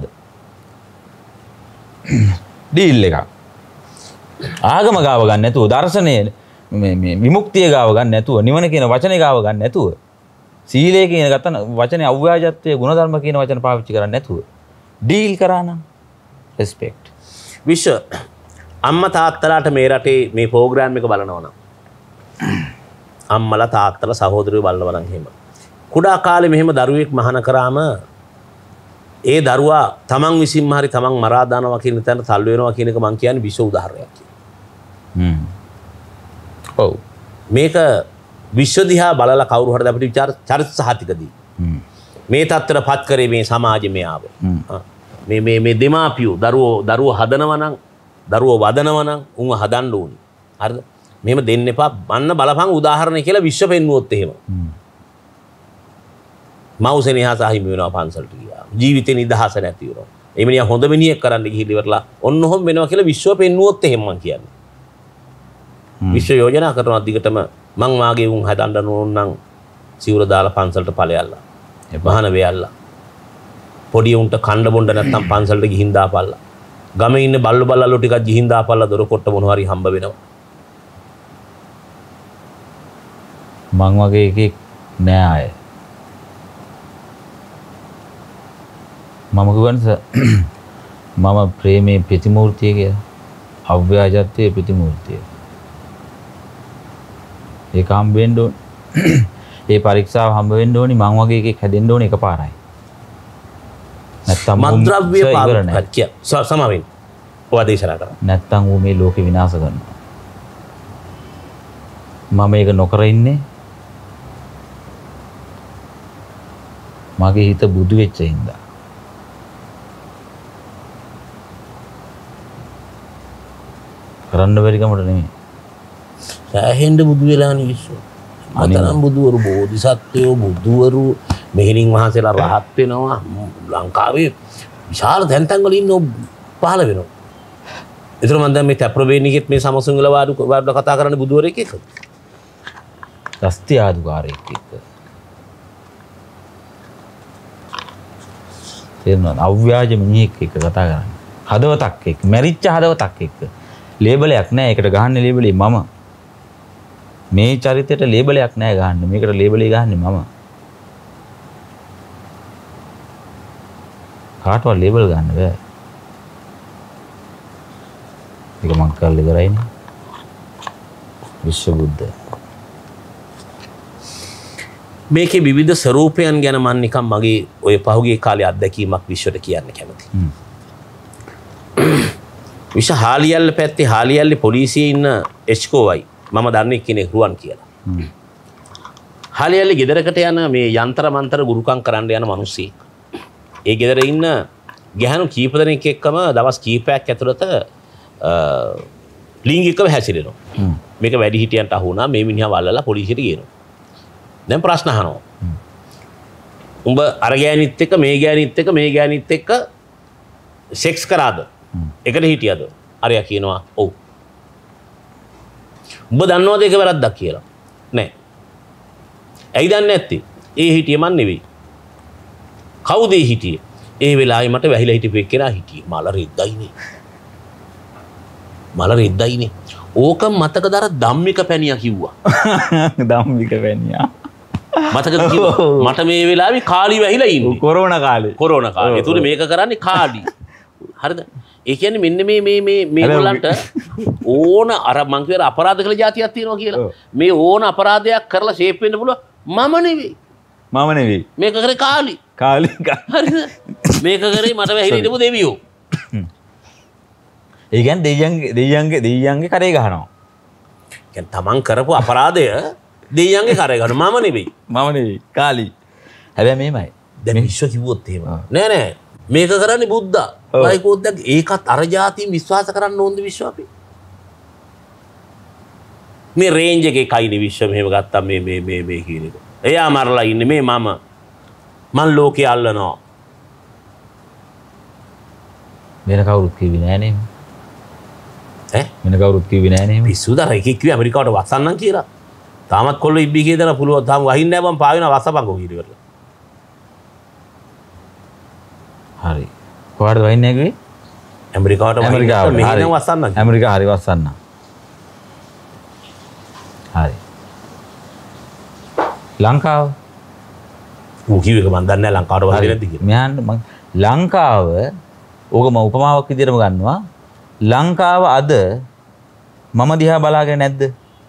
ඩීල් එකක්. ආගම ගාව ගන්න නැතුව දර්ශනය මේ මේ විමුක්තිය ගාව ගන්න නැතුව නිවන කියන වචනේ ගාව ගන්න නැතුව සීලය කියන ගතන වචනේ අව්‍යාජත්වයේ ගුණධර්ම කියන වචන පාවිච්චි කරන්නේ නැතුව ඩීල් කරා නම් රෙස්පෙක්ට්. විශ්ව අම්මා තාත්තලාට මේ රටේ මේ ප්‍රෝග්‍රෑම් එක බලනවා නම් අම්මලා තාත්තලා සහෝදරයෝ බලනවා නම් එහෙම කුඩා කාලේ මෙහෙම දරුවෙක් මහාන කරාම ඒ දරුවා තමන් විසින්ම හරි තමන් මරා දානවා කියන තැන තල්ලු වෙනවා කියන එක මං කියන්නේ විශ්ව උදාහරණයක් කියලා. හ්ම්. ඔව්. මේක විශ්ව දිහා බලලා කවුරු හරි අපිට විචාර චරිත සහතිකදී. හ්ම්. මේ තත්ත්වයටපත් කරේ මේ සමාජෙ මෙයාව. මේ මේ මේ දෙමාපියෝ දරුවෝ දරුවෝ හදනවා නම් දරුවෝ වදනවා නම් උන්ව හදන්න ඕනේ. හරිද? මෙහෙම දෙන්න එපා. අන්න බලපං උදාහරණ කියලා විශ්ව පෙන්නුවොත් එහෙම. හ්ම්. මවුසේ නිහස අහිමි වෙනවා පන්සලට ගියා. ජීවිතේ නිදහස නැති වෙනවා. ඒ මිනිහා හොඳ මිනිහෙක් කරන්න ගිහිල්ලා ඉවරලා ඔන්න ඔහොම වෙනවා කියලා විශ්ව පෙන්නුවොත් එහෙම මං කියන්නේ. විශ්ව යෝජනා කරනවා දිගටම මං වාගේ උන් හදන්න ඕන නම් සිවුර දාලා පන්සලට ඵලයල්ලා. වහන වෙයල්ලා. පොඩි උන්ට කණ්ඩ බොණ්ඩ නැත්තම් පන්සලට ගිහින් දාපල්ලා. ගමේ ඉන්න බල්ලු බල්ලලෝ ටිකක් ගිහින් දාපල්ලා දොර කොට්ට මොනවා හරි හම්බ වෙනවා. මං වගේ එකෙක් නෑ අය. මම කියන්නේ මම ප්‍රේමයේ ප්‍රතිමූර්තිය කියලා. අව්‍යාජත්වයේ ප්‍රතිමූර්තිය. ඒක හම්බ වෙන්න ඕන. ඒ පරීක්ෂාව හම්බ වෙන්න ඕනි මං වගේ එකෙක් හැදෙන්න ඕන එකපාරයි. නැත්තම් මද්ද්‍රව්‍ය පාවිච්චි සමාවෙන් ඔය දේශනා කරා. නැත්තම් ඌ මේ ලෝකේ විනාශ කරනවා. මම මේක නොකර ඉන්නේ මගේ හිත බුදු වෙච්ච හින්දා. කරන්න බැරි කමට නෙමෙයි. සෑහෙන්න බුදු වෙලානේ විශ්ව. අතරම් බුදුවරු බෝධිසත්වයෝ බුදුවරු මෙහෙණින් වහන්සේලා රහත් වෙනවා. ලංකාවේ විශාල තැන් තැන් වල ඉන්න පහළ වෙනවා. ඒතර මම දැන් මේ තැප්‍රවේණිකෙත් මේ සමසුංගල වාඩු වාඩු කතා කරන්නේ බුදුවරයෙක් එක්ක. රස්ති ආදුකාරයෙක් එක්ක. තේරුණාද? අව්‍යාජ මිනිහෙක් එක්ක කතා කරන්නේ. හදවතක් එක්ක, මැරිච්ච හදවතක් එක්ක. ලේබලයක් නෑ ඒකට ගහන්නේ ලේබලේ මම. මේ චරිතයට ලේබලයක් නෑ ගහන්න. මේකට ලේබලේ ගහන්නේ මම. කාටවත් ලේබල් ගන්න බෑ. ඒක මං කරලා ඉවරයිනේ. විශ්ව බුද්ධ. මේකේ විවිධ ස්වරූපයන් ගැන මම නිකන් මගේ ඔය පහුගිය කාලේ අත්දැකීමක් විශ්වට කියන්න කැමතියි. විශ්ව හාලියල්ල පැත්තේ හාලියල්ලේ පොලිසියේ ඉන්න එච්කෝවයි මම දන්නේ කෙනෙක් රුවන් කියලා. හාලියල්ලේ ගෙදරකට යන මේ යන්ත්‍ර මන්ත්‍ර ගුරුකම් කරන්න යන මිනිස්සෙක්. ඒ ගෙදර ඉන්න ගැහණු කීප දෙනෙක් එක්කම දවස් කීපයක් ඇතුළත ලිංගිකව හැසිරෙනවා. මේක වැඩි හිටියන්ට අහු වුණා මේ මිනිහා වල්ලලා පොලිසියට ගේනවා. දැන් ප්‍රශ්න අහනවා. උඹ අර ගෑනිත් එක්ක මේ ගෑනිත් එක්ක මේ ගෑනිත් එක්ක සෙක්ස් කරාද? එකට හිටියද? අරයා කියනවා ඔව්. උඹ දන්නවද ඒක වැරද්දක් කියලා? නෑ. ඇයි දන්නේ නැත්තේ? ඒ හිටියේ මන් නෙවෙයි. කවුද ඒ හිටියේ? ඒ වෙලාවේ මට වැහිලා හිටපු එක්කෙනා හිටියේ. මල රෙද්දයිනේ. මල රෙද්දයිනේ. ඕක මතකද අර ධම්මික පැණියා කිව්වා. ධම්මික පැණියා. මතකද කිව්වා? මට මේ වෙලාවේ කාලි වැහිලා ඉන්නේ. කොරෝනා කාලේ. කොරෝනා කාලේ. ඒතුළේ මේක කරන්නේ කාලි. හරිද? ඒ කියන්නේ මෙන්න මේ මේ මේ මේගොල්ලන්ට ඕන අර මං කියවර අපරාධ කළ જાතියක් තියෙනවා කියලා. මේ ඕන අපරාධයක් කරලා ෂේප් වෙන්න පුළුවන් මම නෙවෙයි. මම නෙවෙයි. මේක කරේ කාලි. කාලි. හරිද? මේක කරේ මට වැහිලා ඉඳපු දෙවියෝ. ඒ කියන්නේ දෙයියන්ගේ දෙයියන්ගේ දෙයියන්ගේ කරේ ගහනවා. කියන්නේ තමන් කරපු අපරාධය දෙයියන්ගේ කරේ ගහනවා මම නෙවෙයි. මම නෙවෙයි. කාලි. හැබැයි මේමයි. දැන් විශ්ව කිව්වොත් එහෙම. නෑ නෑ. මේක කරන්නේ බුද්ධා. වයිකෝත් දැන් ඒකත් අර જાතියින් විශ්වාස කරන්න ඕනද විශ්ව අපි? මේ රේන්ජ් එකේ කයිනේ විශ්ව මෙහෙම ගත්තා මේ මේ මේ මේ කියන එක. එයා මරලා ඉන්නේ මේ මම. මං ලෝකේ අල්ලනවා. වෙන කවුරුත් කිව්වේ නෑ නේ. ඈ? වෙන කවුරුත් කිව්වේ නෑ නේ. පිස්සුදා එකෙක් කිව්වේ ඇමරිකාවට වසන්නම් කියලා. තාමත් කොල්ල ඉබ්බි කියදලා පුළුවන් තාම වහින්නේ නැහැ මං පාවින වසපංකෝ කීරිවල. හරි. කොහාටද වහින්නේ කිව්වේ? ඇමරිකාවට ඇමරිකාවට. මෙහෙනම් වසන්නම්. ඇමරිකා හරි වසන්න. හරි. ලංකාව ඌ කිව්ව එක මන් දන්නේ නැහැ ලංකාවට වහින්නේ නැද්ද කියලා. මෙයන් මං ලංකාව ඕක මම උපමාවක් විදිහටම ගන්නවා. ලංකාව අද මම දිහා බලාගෙන නැද්ද?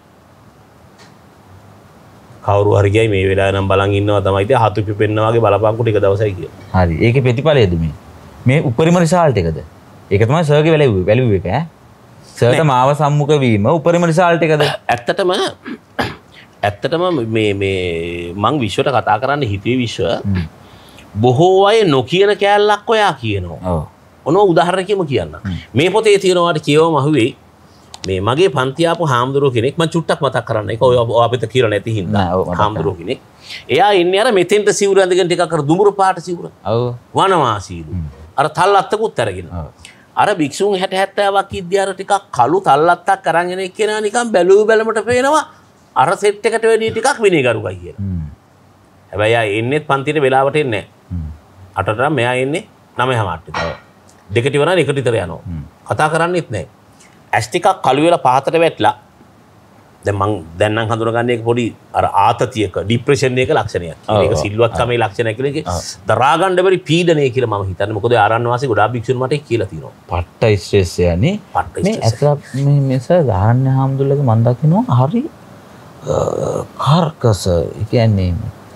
කවුරු හරි ගියයි මේ වෙලාවේ නම් බලන් ඉන්නවා තමයි ඉතින් හතු පිපෙන්න වගේ බලපංකු ටික දවසයි කියලා. හරි. ඒකේ ප්‍රතිඵලයද මේ? මේ උපරිම රිසල්ට් එකද? ඒක තමයි සර්ගේ වැලියු වැලියු එක ඈ. සර්ට මාව සම්මුඛ වීම උපරිම රිසල්ට් එකද? ඇත්තටම ඇත්තටම මේ මේ මං විශ්වට කතා කරන්න හිතුවේ විශ්ව බොහෝ අය නොකියන කෑල්ලක් ඔයා කියනවා. ඔව්. ඔනෝ උදාහරණයකින්ම කියන්න. මේ පොතේ තියෙනවාට කියවම අහුවේ මේ මගේ පන්ති ආපු හාමුදුරුවෝ කෙනෙක් මං චුට්ටක් මතක් කරන්න. ඒක ඔය අපිට කියලා නැති හින්දා හාමුදුරුවෝ කෙනෙක්. එයා ඉන්නේ අර මෙතෙන්ට සිවුර ඇඳගෙන ටිකක් අර දුඹුරු පාට සිවුර. ඔව්. වනවාසීලු. අර තල්ලත්තකුත් අරගෙන. අර භික්ෂුන් හැට හැත්තෑවක් ඉද්දී අර ටිකක් කළු තල්ලත්තක් අරන් එන එක්කෙනා නිකන් බැලූ බැලමට පේනවා අර සෙට් එකට වැඩි ටිකක් විනයගරුකයි කියලා. හැබැයි ආ එන්නේත් පන්තියට වෙලාවට එන්නේ නැහැ. අටට නම් මෙයා එන්නේ නවයම අටට. දෙකට ඉවරන එකට විතර යනවා. කතා කරන්නේත් නැහැ. ඇස් ටිකක් කළු වෙලා පහතට වැටලා දැන් මං දැන් නම් හඳුනගන්නේ ඒක පොඩි අර ආතතියක ડિප්‍රෙෂන් එකක ලක්ෂණයක්. ඒක සිල්වත්කමේ ලක්ෂණයක් කියලා ඒක දරා ගන්න බැරි පීඩනය කියලා මම හිතන්නේ. මොකද ආරණ්‍ය වාසී ගොඩාක් භික්ෂුන් මට කියලා තියෙනවා. පට්ට ස්ට්‍රෙස් යන්නේ. මේ ඇත්තට මේ මෙස ආරණ්‍ය හාමුදුරුවෝගේ මන් දකිනවා හරි කාර්කස කියන්නේ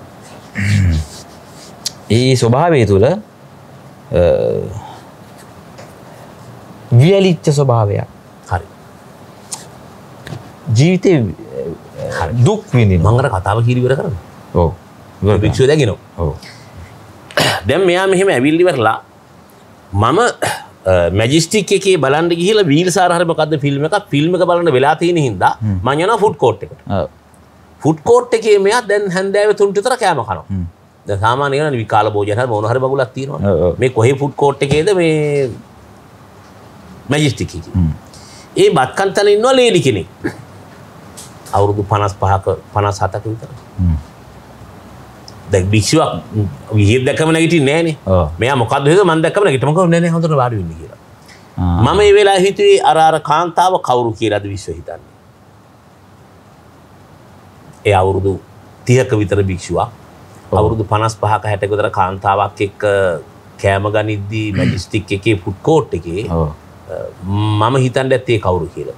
ඒ ස්වභාවය තුළ වියලිච්ච ස්වභාවයක්. හරි. ජීවිතේ දුක් විඳිනවා. මම අර කතාව කීරි ඉවර කරන්න. ඔව්. ඉවර භික්ෂුව දැගෙනවා. ඔව්. දැන් මෙයා මෙහෙම ඇවිල්ලි ඉවරලා මම මැජිස්ටික් එකේ බලන්න ගිහිල්ලා වීල්සාර හරි මොකද්ද ෆිල්ම් එකක් ෆිල්ම් එක බලන්න වෙලා තියෙන හින්දා මම යනවා ෆුඩ් කෝට් එකට. ඔව්. ෆුඩ් කෝට් එකේ මෙයා දැන් හැන්දෑවේ තුනට විතර කෑම කනවා. දැන් සාමාන්‍ය කෙනා විකාල භෝජන හරි මොන හරි බගුලක් තියෙනවා. මේ කොහේ ෆුඩ් කෝට් එකේද මේ මැජිස්ටික් එකේ. ඒ බත් කන්තන ඉන්නවා ලේඩි කෙනෙක්. අවුරුදු පනස් පහක පනස් හතක විතර. දැන් භික්ෂුවක් විහිද දැකම නැගිටින්නේ නැහනේ. ඔව්. මෙයා මොකද්ද හේතුව මම දැක්කම නැගිටින්න මොකද නෑ නෑ හොඳට වාඩි වෙන්න කියලා. මම මේ වෙලාවේ හිතුවේ අර අර කාන්තාව කවුරු කියලාද විශ්ව හිතන්නේ. ඒ අවුරුදු තිහක විතර භික්ෂුවක් අවුරුදු පනස් පහක හැටක විතර කාන්තාවක් එක්ක කෑම ගනිද්දී මැජිස්ටික් එකේ ෆුඩ් කෝට් එකේ මම හිතන්නේ ඇත්තේ කවුරු කියලා.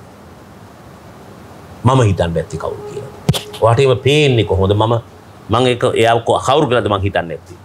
මම හිතන්නේ ඇත්තේ කවුරු කියලා. ඔයාට ඒක පේන්නේ කොහොමද මම මම ඒක එයා කවුරු කියලාද මම හිතන්නේ නැත්තේ.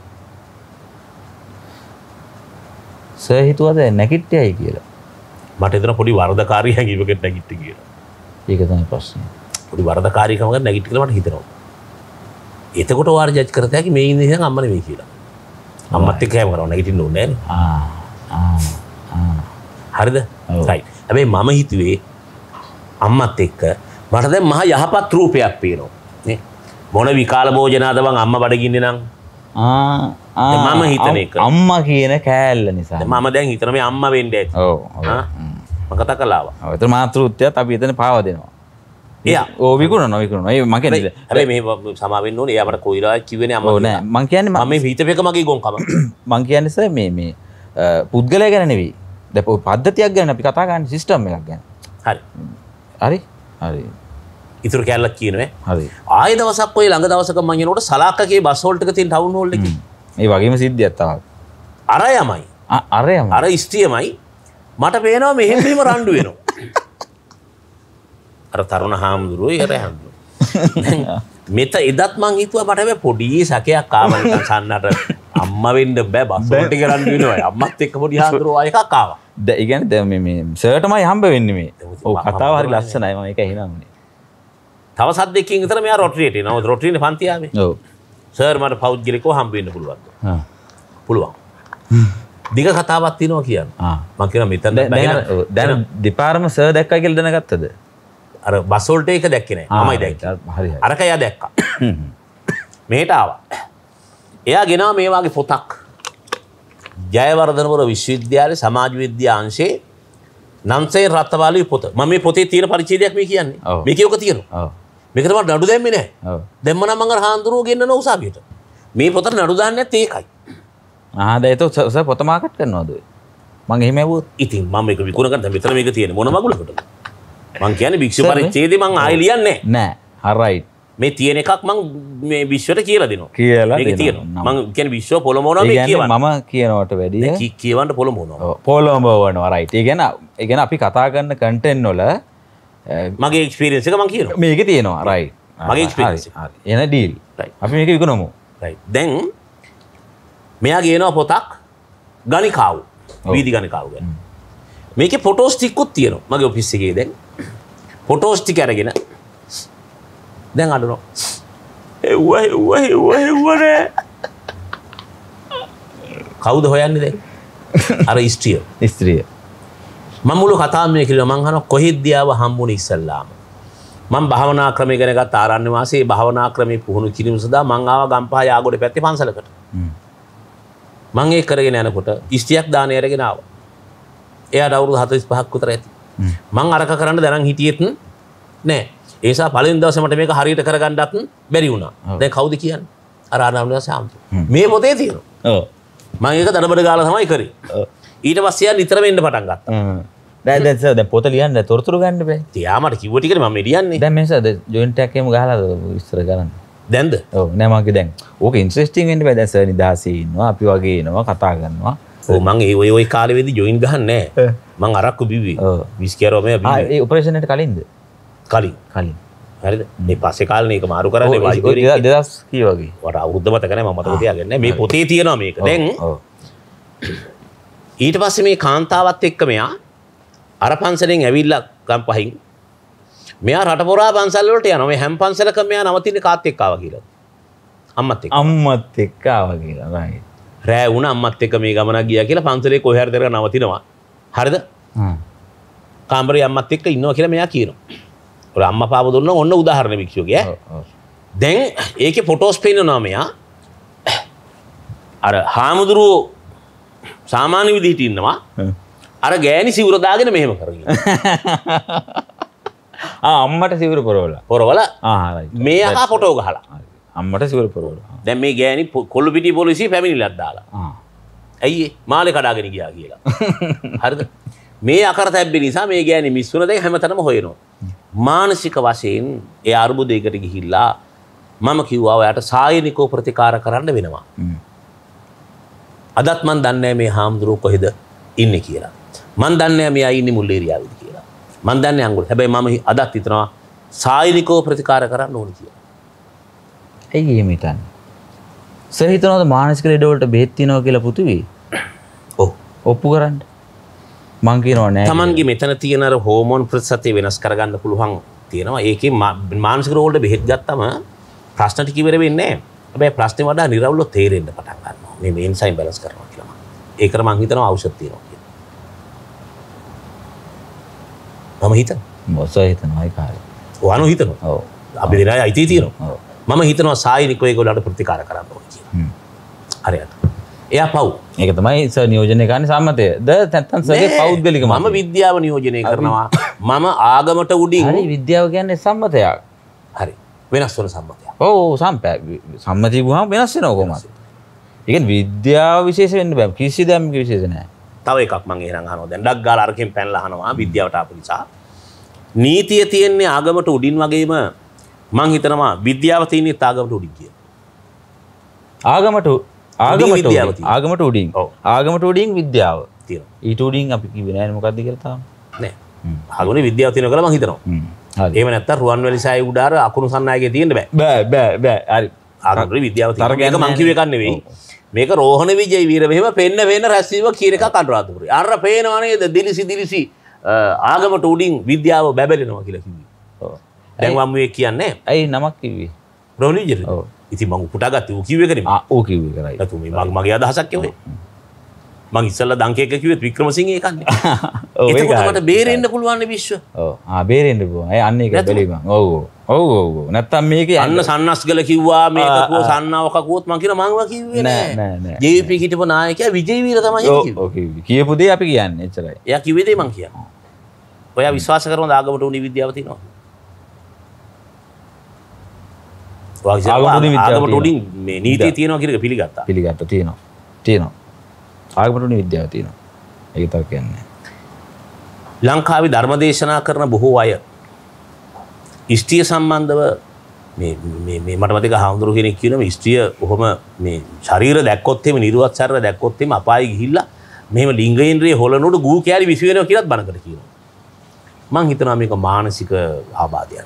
සර් හිතුවද නැගිට්ටයයි කියලා. මට එතන පොඩි වරදකාරී හැඟීමකට නැගිට්ටි කියලා. ඒක තමයි ප්‍රශ්නේ. පොඩි වරදකාරීකමකට නැගිට්ටි කියලා මට හිතෙනවා. එතකොට ඔයාර ජජ් කරත හැකි මේ ඉන්නේ ඉතින් අම්ම නෙමෙයි කියලා. අම්මත් එක්ක කෑම කරනවා නැගිටින්න ඕනේ නෑනේ. ආ ආ හරිද? රයිට්. හැබැයි මම හිතුවේ අම්මත් එක්ක මට දැන් මහ යහපත් රූපයක් පේනවා. නේ? මොන විකාල භෝජනාද බං අම්මා බඩගින්නේ නම්. ආ ආ මම හිතන එක. අම්මා කියන කෑල්ල නිසා. මම දැන් හිතන මේ අම්මා වෙන්න ඇති. ඔව්. ආ මම කතා කළාවා. ඔව්. ඒතර මාතෘත්වයත් අපි එතන පාව දෙනවා. එයා ඕ විකුණනවා විකුණනවා. ඒ මං කියන්නේ හැබැයි මේ සමා වෙන්න ඕනේ. එයා මට කොයිලා කිව්වේනේ අම්මා. ඔව් නෑ. මං කියන්නේ මම මේ හිතපේක මගේ ගොන්කම. මං කියන්නේ සර් මේ මේ පුද්ගලයා ගැන නෙවෙයි. දැන් පද්ධතියක් ගැන අපි කතා කරන්නේ සිස්ටම් එකක් ගැන. හරි. හරි. හරි. ඉතුරු කැලලක් කියනවා. හරි. ආයෙ දවසක් ඔය ළඟ දවසක මම යනකොට සලාකගේ බස් හෝල්ට් එක තියෙන ටවුන් හෝල් එකේ ඒ වගේම සිද්ධියක් තමයි. අර යමයි. අරයම අර ස්ත්‍රියමයි මට පේනවා මෙහෙම මෙහෙම රණ්ඩු වෙනවා. අර තරුණ හාමුදුරුවෝ ඉර හාමුදුරුවෝ. මෙත එදත් මං හිතුවා මට හැබැයි පොඩි සැකයක් ආවා නිකන් සන්නට අම්මා වෙන්න බෑ බස් වලට ගරන්න වෙනවා. අම්මත් එක්ක පොඩි හාමුදුරුවෝ එකක් ආවා. දැන් ඒ කියන්නේ දැන් මේ මේ සර්ටමයි හම්බ වෙන්නේ මේ. ඔව් කතාව හරි ලස්සනයි මම ඒක හිනාන්නේ. තව සද්දකින් විතර මෙයා රොටරියට එනවා. රොටරියේ පන්ති ආවේ. ඔව්. සර් මට පෞද්ගලිකව හම්බ වෙන්න පුළුවන්ද? හා. පුළුවන්. දිග කතාවක් තියෙනවා කියන්නේ. ආ. මම කියනවා මෙතන දැන් දැන් දෙපාරම සර් දැක්කයි කියලා දැනගත්තද? අර බස් වලට ඒක දැක්කේ නෑ. මමයි දැක්කේ. හරි හරි. අරක එයා දැක්කා. මෙහෙට ආවා. එයා ගෙනාවා මේ වගේ පොතක්. ජයවර්ධනපුර විශ්වවිද්‍යාලයේ සමාජ විද්‍යා අංශයේ නන්සේ රත්නමාලී පොත. මම මේ පොතේ තියෙන පරිච්ඡේදයක් මේ කියන්නේ. මේකේ ඔක තියෙනවා. ඔව්. මේකට මට නඩු දැම්මේ නෑ. ඔව්. දැම්ම නම් මම අර හාන්දුරුවෝ ගෙන්නන උසාවියට. මේ පොතට නඩු දාන්නේ නැත්තේ ඒකයි. ආ දැන් ඒක සර් පොත මාකට් කරනවද? මං එහෙම ඇහුවොත් ඉතින් මම මේක විකුණ ගන්න මෙතන මේක තියෙන මොන මගුලකටද? මං කියන්නේ භික්ෂු පරිච්ඡේදේ මං ආයෙ ලියන්නේ නෑ. හරයිට්. මේ තියෙන එකක් මං මේ විශ්වයට කියලා දෙනවා. කියලා මේක තියෙනවා. මං කියන්නේ විශ්ව පොළොමවනවා මේ කියවන්න. මම කියනවට වැඩිය කි කියවන්න පොළොමවනවා. ඔව් පොළොමවනවා රයිට්. ඒ කියන්නේ ඒ කියන්නේ අපි කතා කරන කන්ටෙන්ට් වල මගේ එක්ස්පීරියන්ස් එක මං කියනවා. මේකේ තියෙනවා රයිට්. මගේ එක්ස්පීරියන්ස් එක. හරි. එන ඩීල්. රයිට්. අපි මේක විකුණමු. රයිට්. දැන් මෙයා ගේනවා පොතක් ගණිකාව. වීදි ගණිකාව ගැන. මේකේ ෆොටෝස් ටිකකුත් තියෙනවා. මගේ ඔෆිස් එකේ දැන් ෆොටෝස් ටික අරගෙන දැන් අඬනවා. එව්ව එව්ව එව්ව එව්ව නෑ. කවුද හොයන්නේ දැන්? අර ස්ත්‍රිය. ස්ත්‍රිය. මම මුළු කතාවම මේ කියලා මං අහනවා කොහෙද දියාව හම්බුනේ ඉස්සල්ලාම. මම භාවනා ක්‍රමය ගැන ගත්ත ආරණ්‍ය වාසයේ භාවනා ක්‍රමේ පුහුණු කිරීම සඳහා මං ආවා ගම්පහ යාගොඩ පැත්තේ පන්සලකට. මං ඒක කරගෙන යනකොට ස්ත්‍රියක් දානේ අරගෙන ආවා. එයාට අවුරුදු හතළිස් පහක් විතර ඇති. මං අරක කරන්න දැනන් හිටියෙත් නෑ. ඒ නිසා පළවෙනි දවසේ මට මේක හරියට කරගන්නත් බැරි වුණා. දැන් කවුද කියන්නේ? අර ආරණ්‍ය වාසී ආම්තු. මේ පොතේ තියෙනවා. ඔව්. මම ඒක දඩබඩ ගාලා තමයි කරේ. ඔව්. ඊට පස්සේ යා නිතරම එන්න පටන් ගත්තා. හ්ම්. දැන් දැන් සර් දැන් පොත ලියන්න තොරතුරු ගන්න බෑ. තියා මට කිව්ව ටිකනේ මම ලියන්නේ. දැන් මේ සර් ජොයින්ට් එකක් එහෙම ගහලා විස්තර කරන්න. දැන්ද? ඔව් නෑ මගේ දැන්. ඕක ඉන්ට්‍රෙස්ටිං වෙන්න බෑ. දැන් සර් නිදාසේ ඉන්නවා අපි වගේ එනවා කතා කරනවා. ඔව් මම ඒ ඔය ඔය කාලේ වෙදි ජොයින් ගහන්නේ නෑ. මං අරක්කු බිව්වේ. ඔව්. විස්කියරෝ මේ බිව්වේ. ආ ඒ ඔපරේෂන් එකට කලින්ද? කලින්. කලින්. හරිද? මේ පස්සේ කාලේ මේක මාරු කරන්නේ වෛද්‍යවරයෙක් දෙදහස් කී වගේ. වට අවුරුද්ද මතක නෑ මම මතක තියාගන්නේ නෑ. මේ පොතේ තියෙනවා මේක. දැන් ඔව්. ඊට පස්සේ මේ කාන්තාවත් එක්ක මෙයා අර පන්සලෙන් ඇවිල්ලා ගම්පහින් මෙයා රට පුරා පන්සල් වලට යනවා. මේ හැම පන්සලකම මෙයා නවතින්නේ කාත් එක්ක ආවා කියලා. අම්මත් එක්ක. අම්මත් එක්ක ආවා කියලා. රයිට්. රෑ වුණ අම්මත් එක්ක මේ ගමනක් ගියා කියලා පන්සලේ කොහේ හරි දරක නවතිනවා. හරිද? හ්ම්. කාමරේ අම්මත් එක්ක ඉන්නවා කියලා මෙයා කියනවා. ඔර අම්මා පාප දුන්නා ඔන්න උදාහරණ වික්ෂෝගේ ඈ. ඔව් ඔව්. දැන් ඒකේ ෆොටෝස් පෙන්නනවා මෙයා. අර හාමුදුරුවෝ සාමාන්‍ය විදිහට ඉන්නවා. අර ගෑණි සිවුර දාගෙන මෙහෙම කරගෙන. ආ අම්මට සිවුර පොරවලා. පොරවලා ආ රයිට්. මේ අහා ෆොටෝ ගහලා. අම්මට සිවුර පොරවලා. දැන් මේ ගෑණි කොල්ලු පිටි පොලිසිය පැමිණිලක් දාලා. ආ. ඇයි ඒ මාලේ කඩාගෙන ගියා කියලා. හරිද? මේ අකරතැබ්බේ නිසා මේ ගෑණි මිස් වුණ දැන් හැමතැනම හොයනවා. මානසික වශයෙන් ඒ අරුබුදයකට ගිහිල්ලා මම කිව්වා ඔයාට සායනිකව ප්‍රතිකාර කරන්න වෙනවා. අදත් මන් දන්නේ මේ හාමුදුරුවෝ කොහෙද ඉන්නේ කියලා. මන් දන්නේ මෙයා ඉන්නේ මුල් ඒරියාවේද කියලා. මන් දන්නේ අඟුල. හැබැයි මම අදත් හිතනවා සායනිකව ප්‍රතිකාර කරන්න ඕනේ කියලා. ඇයි එහෙම හිතන්නේ? සර් හිතනවාද මානසික ලෙඩ වලට බෙහෙත් තියනවා කියලා පුතුවේ? ඔව්. ඔප්පු කරන්න. මං කියනවා නෑ. Tamange මෙතන තියෙන අර හෝමෝන් ප්‍රතිශතය වෙනස් කරගන්න පුළුවන් තියෙනවා. ඒකේ මානසික රෝග වලට බෙහෙත් ගත්තම ප්‍රශ්න ටික ඉවර වෙන්නේ නෑ. හැබැයි ප්‍රශ්නේ වඩා නිරවුල්ව තේරෙන්න පටන් ගන්නවා. මේ එන්සයිම් බැලන්ස් කරනවා කියලා මම. ඒකට මං හිතනවා ඖෂධ තියෙනවා කියලා. මම හිතනවා. මොකද හිතනවා ඒ කාර්යය. ඔයානෝ හිතනවා. ඔව්. අපි දෙනා අයිති තියෙනවා. ඔව්. මම හිතනවා සායනිකව ඒගොල්ලන්ට ප්‍රතිකාර කරන්න ඕනේ කියලා. හ්ම්. හරියට. එයා පව්. ඒක තමයි සර් නියෝජනය කරන්නේ සම්මතය. ද නැත්තම් සර්ගේ පෞද්ගලික මම විද්‍යාව නියෝජනය කරනවා. මම ආගමට උඩින් හරි විද්‍යාව කියන්නේ සම්මතයක්. හරි. වෙනස් වෙන සම්මතයක්. ඔව් සම්පෑ සම්මතිය ගුවම වෙනස් වෙනවා කොහොමද? ඒ කියන්නේ විද්‍යාව විශේෂ වෙන්න බෑ. කිසි දෙයක් විශේෂ නැහැ. තව එකක් මම එහෙනම් අහනවා. දැන් ඩක් ගාලා අරකින් පැනලා අහනවා විද්‍යාවට ආපු නිසා. නීතිය තියෙන්නේ ආගමට උඩින් වගේම මං හිතනවා විද්‍යාව තියෙන්නේ ආගමට උඩින් කියලා. ආගමට ආගමට විද්‍යාව උඩින් ආගමට උඩින් ඔව්. ආගමට උඩින් විද්‍යාව තියෙනවා. ඊට උඩින් අපි කිව්වේ නෑනේ මොකක්ද කියලා තාම. නෑ. ආගමේ විද්‍යාව තියෙනවා කියලා මම හිතනවා. හ්ම්. හරි. එහෙම නැත්තම් රුවන්වැලි සෑය උඩාර අකුණු සන්නායකේ තියෙන්න බෑ. බෑ බෑ බෑ. හරි. ආගමේ විද්‍යාව තියෙනවා. තරගයක් මේක මං කිව්ව එකක් නෙවෙයි. මේක රෝහණ විජය වීර මෙහෙම පෙන්න පෙන්න රැස්වීම කියන එකක් අනුරාධපුරේ. අර පේනවා නේද දිලිසි දිලිසි ආගමට උඩින් විද්‍යාව බැබලෙනවා කියලා කිව්වේ. ඔව්. දැන් මම මේ කියන්නේ ඇයි නමක් කිව්වේ? රෝහණ විජය. ඔව්. ඉතින් මං උපුටාගත්තේ ඌ කිව්ව එක නෙමෙයි. ආ ඕක කිව්වේ කරයි. නැතු මේ මගේ මගේ අදහසක් කිව්වේ. මං ඉස්සල්ලා දංකේක කිව්වෙත් වික්‍රමසිංහ එකක්නේ. ඔව් ඒක එතකොට හරි. මට බේරෙන්න පුළුවන් නේ විශ්ව. ඔව්. ආ බේරෙන්න පුළුවන්. ඒ අන්න ඒක බැලීමක්. ඔව් ඔව්. ඔව් ඔව් ඔව්. නැත්තම් මේකේ අන්න සන්නස්ගල කිව්වා මේක කෝ සන්නාවක කෝත් මං කියන මංව කිව්වේ නෑ නෑ. නෑ නෑ. ජේ.පී. හිටපු නායකයා විජේ වීර තමයි ඔව් කිව්වේ. ඔව් කිව්වේ. කියපු දේ අපි කියන්නේ එච්චරයි. එයා කිව්වේ දේ මං කියන්නේ. ඔයා විශ්වාස කරනවද ආගමට උණි විද්‍යාව තියෙනවා? ඔයා ආගමට උඩින් විද්‍යාව ආගමට උඩින් තියෙනවා. මේ නීතිය තියෙනවා කියන එක පිළිගත්තා. පිළිගත්තා තියෙනවා. තියෙනවා. ආගමට උඩින් විද්‍යාව තියෙනවා. ඒක තව කියන්නේ. ලංකාවේ ධර්මදේශනා කරන බොහෝ අය ස්ත්‍රිය සම්බන්ධව මේ මේ මේ මට මතක හාමුදුරු කෙනෙක් කියනවා ස්ත්‍රිය කොහොම මේ ශරීර දැක්කොත් එimhe නිර්වත් ශරීර දැක්කොත් එimhe අපායේ ගිහිල්ලා මෙහෙම ලිංගේන්ද්‍රිය හොලනොට ගූ කෑලි විසි වෙනවා කියලාත් බණකට කියනවා. මං හිතනවා මේක මානසික ආබාධයක්.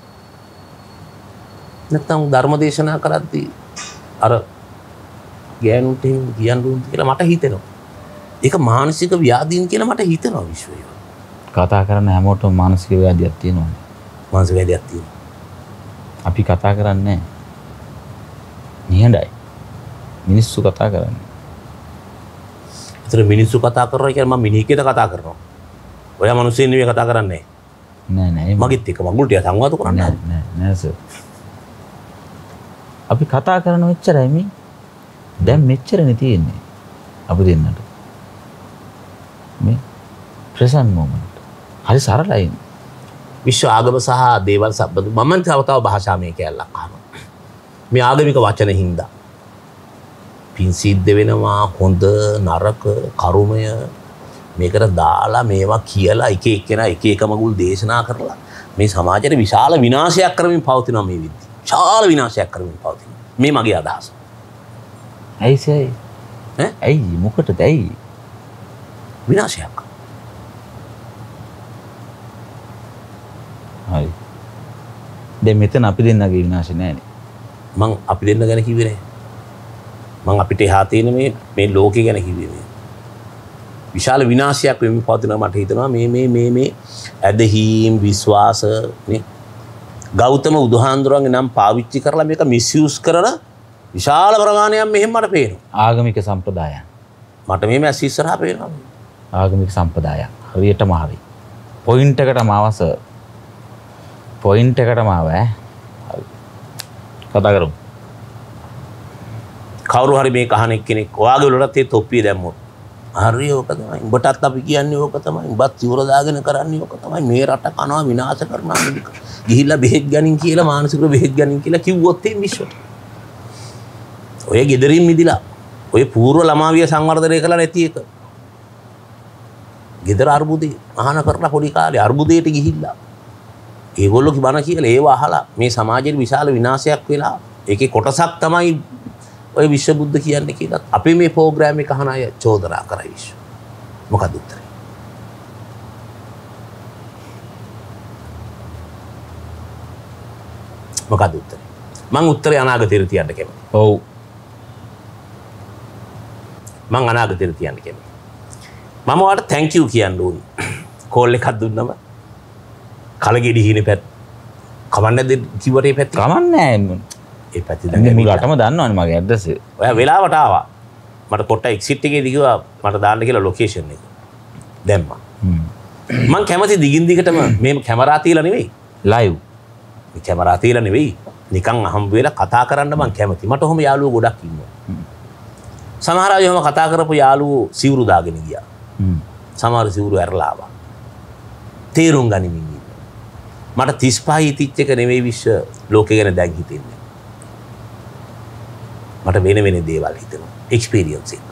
නැත්තම් ධර්මදේශනා කරද්දී අර ගෑනුන්ට කියන්න උන් කියලා මට හිතෙනවා. ඒක මානසික ව්‍යාධීන් කියලා මට හිතෙනවා විශ්වය. කතා කරන හැමෝටම මානසික ව්‍යාධියක් තියෙනවා. මානසික ව්‍යාධියක් තියෙනවා. අපි කතා කරන්නේ නිහඬයි. මිනිස්සු කතා කරන්නේ. ඒතර මිනිස්සු කතා කරනවා කියන්නේ මම මිනිහෙක්ද කතා කරනවා. ඔයා මිනිස්සුන් නෙවෙයි කතා කරන්නේ. නෑ නෑ. මගෙත් එක්ක මගුල් ටික සංවාද කරන්නේ. නෑ නෑ නෑ සර්. අපි කතා කරන මෙච්චරයි මේ. දැන් මෙච්චරනේ තියෙන්නේ. අපි දෙන්නට. මේ ප්‍රසන්න මොමන්ට්. හරි සරලයි. විශ්ව ආගම සහ දේවල් සම්බන්ධ මම තව තව භාෂාමය කැලලක් අහනවා. මේ ආගමික වචන හින්දා පින් සිද්ධ වෙනවා හොඳ නරක කර්මය මේකට දාලා මේවා කියලා එක එක්කෙනා එක එක මගුල් දේශනා කරලා මේ සමාජයට විශාල විනාශයක් කරමින් පවතිනවා මේ විදිහ. විශාල විනාශයක් කරමින් පවතිනවා. මේ මගේ අදහස. ඇයි සයි? ඈ? ඇයි මොකටද ඇයි? විනාශයක්. හරි. දැන් මෙතන අපි දෙන්නගේ විනාශ නෑනේ. මං අපි දෙන්න ගැන කිව්වේ නෑ. මං අපිට එහා තියෙන මේ මේ ලෝකේ ගැන කිව්වේ මේ. විශාල විනාශයක් වෙමින් පවතිනවා මට හිතෙනවා මේ මේ මේ මේ ඇදහිම් විශ්වාස නේ ගෞතම බුදුහාඳුරන්ගේ නම් පාවිච්චි කරලා මේක මිස්යූස් කරන විශාල ප්‍රමාණයක් මෙහෙම මට පේනවා. ආගමික සම්ප්‍රදායන්. මට මේ මැස් ඉස්සරහා පේනවා. ආගමික සම්ප්‍රදායන්. හරියටම හරි. පොයින්ට් එකටම ආවස. පොයින්ට් එකටම ආව ඈ. හරි. කතා කරමු. කවුරු හරි මේ කහන එක්කෙනෙක් ඔයාගේ වලටත් ඒ තොප්පිය දැම්මොත් හරි ඕක තමයි. උඹටත් අපි කියන්නේ ඕක තමයි. උඹත් ඉවර දාගෙන කරන්නේ ඕක තමයි. මේ රට කනවා විනාශ කරනවා. ගිහිල්ලා බෙහෙත් ගනින් කියලා මානසික බෙහෙත් ගනින් කියලා කිව්වොත් ඒ විශ්වට. ඔය ගෙදරින් මිදිලා ඔය పూర్ව ළමාවිය සංවර්ධනය කළා නැති එක. ගෙදර අර්බුදේ අහන කරලා පොඩි කාලේ අර්බුදයට ගිහිල්ලා ඒගොල්ලෝ කිවන කියලා ඒව අහලා මේ සමාජයේ විශාල විනාශයක් වෙලා ඒකේ කොටසක් තමයි ඔය විශ්ව බුද්ධ කියන්නේ කියලා අපි මේ ප්‍රෝග්‍රෑම් එක අහන අය චෝදනා කරයි විශ්ව. මොකද උත්තරේ? මොකද උත්තරේ? මං උත්තරේ අනාගතේට තියන්න කැමතියි. ඔව්. මං අනාගතේට තියන්න කැමතියි. මම ඔයාලට thank you කියන්න ඕනි. කෝල් එකක් දුන්නම කලගෙඩි හිනේ පැත් කවන්නේ නැද්ද කිව්වට ඒ පැත්ත කමන්නේ නැහැ. ඒ පැත්ත දැන් මුලටම දන්නවනේ මගේ ඇඩ්‍රස් එක. ඔයා වෙලාවට ආවා. මට පොට්ට එක්සිට් එකේදී කිව්වා මට දාන්න කියලා ලොකේෂන් එක. දැම්මා. හ්ම්. මං කැමති දිගින් දිගටම මේ කැමරා තියලා නෙවෙයි. ලයිව්. මේ කැමරා තියලා නෙවෙයි. නිකන් හම්බ වෙලා කතා කරන්න මං කැමති. මට ඔහොම යාළුවෝ ගොඩක් ඉන්නවා. සමහර අය ඔහොම කතා කරපු යාළුවෝ සිවුරු දාගෙන ගියා. හ්ම්. සමහර සිවුරු ඇරලා ආවා. තේරුම් ගනිමින් ඉන්නවා. මට තිස් පහයි තිච්ච එක නෙවෙයි විශ්ව ලෝකේ ගැන දැන් හිතෙන්නේ. මට වෙන වෙන දේවල් හිතෙනවා. එක්ස්පීරියන්ස් එක.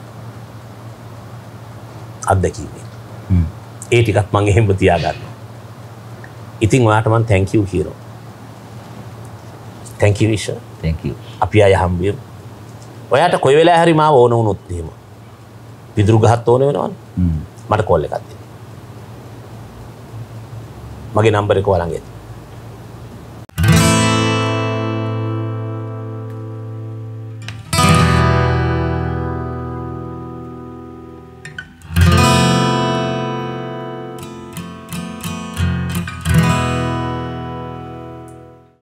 අත්දැකීම. හ්ම්. ඒ ටිකත් මම එහෙම තියාගන්නවා. ඉතින් ඔයාට මම thank you කියනවා. thank you Vishwa. thank you. අපි ආය හම්බෙමු. ඔයාට කොයි වෙලාවෙ හරි මාව ඕන වුණොත් එහෙම පිදුරු ගහත් ඕන වෙනවනේ මට කෝල් එකක් දෙන්න මගේ නම්බර් එක ඔයාලගේ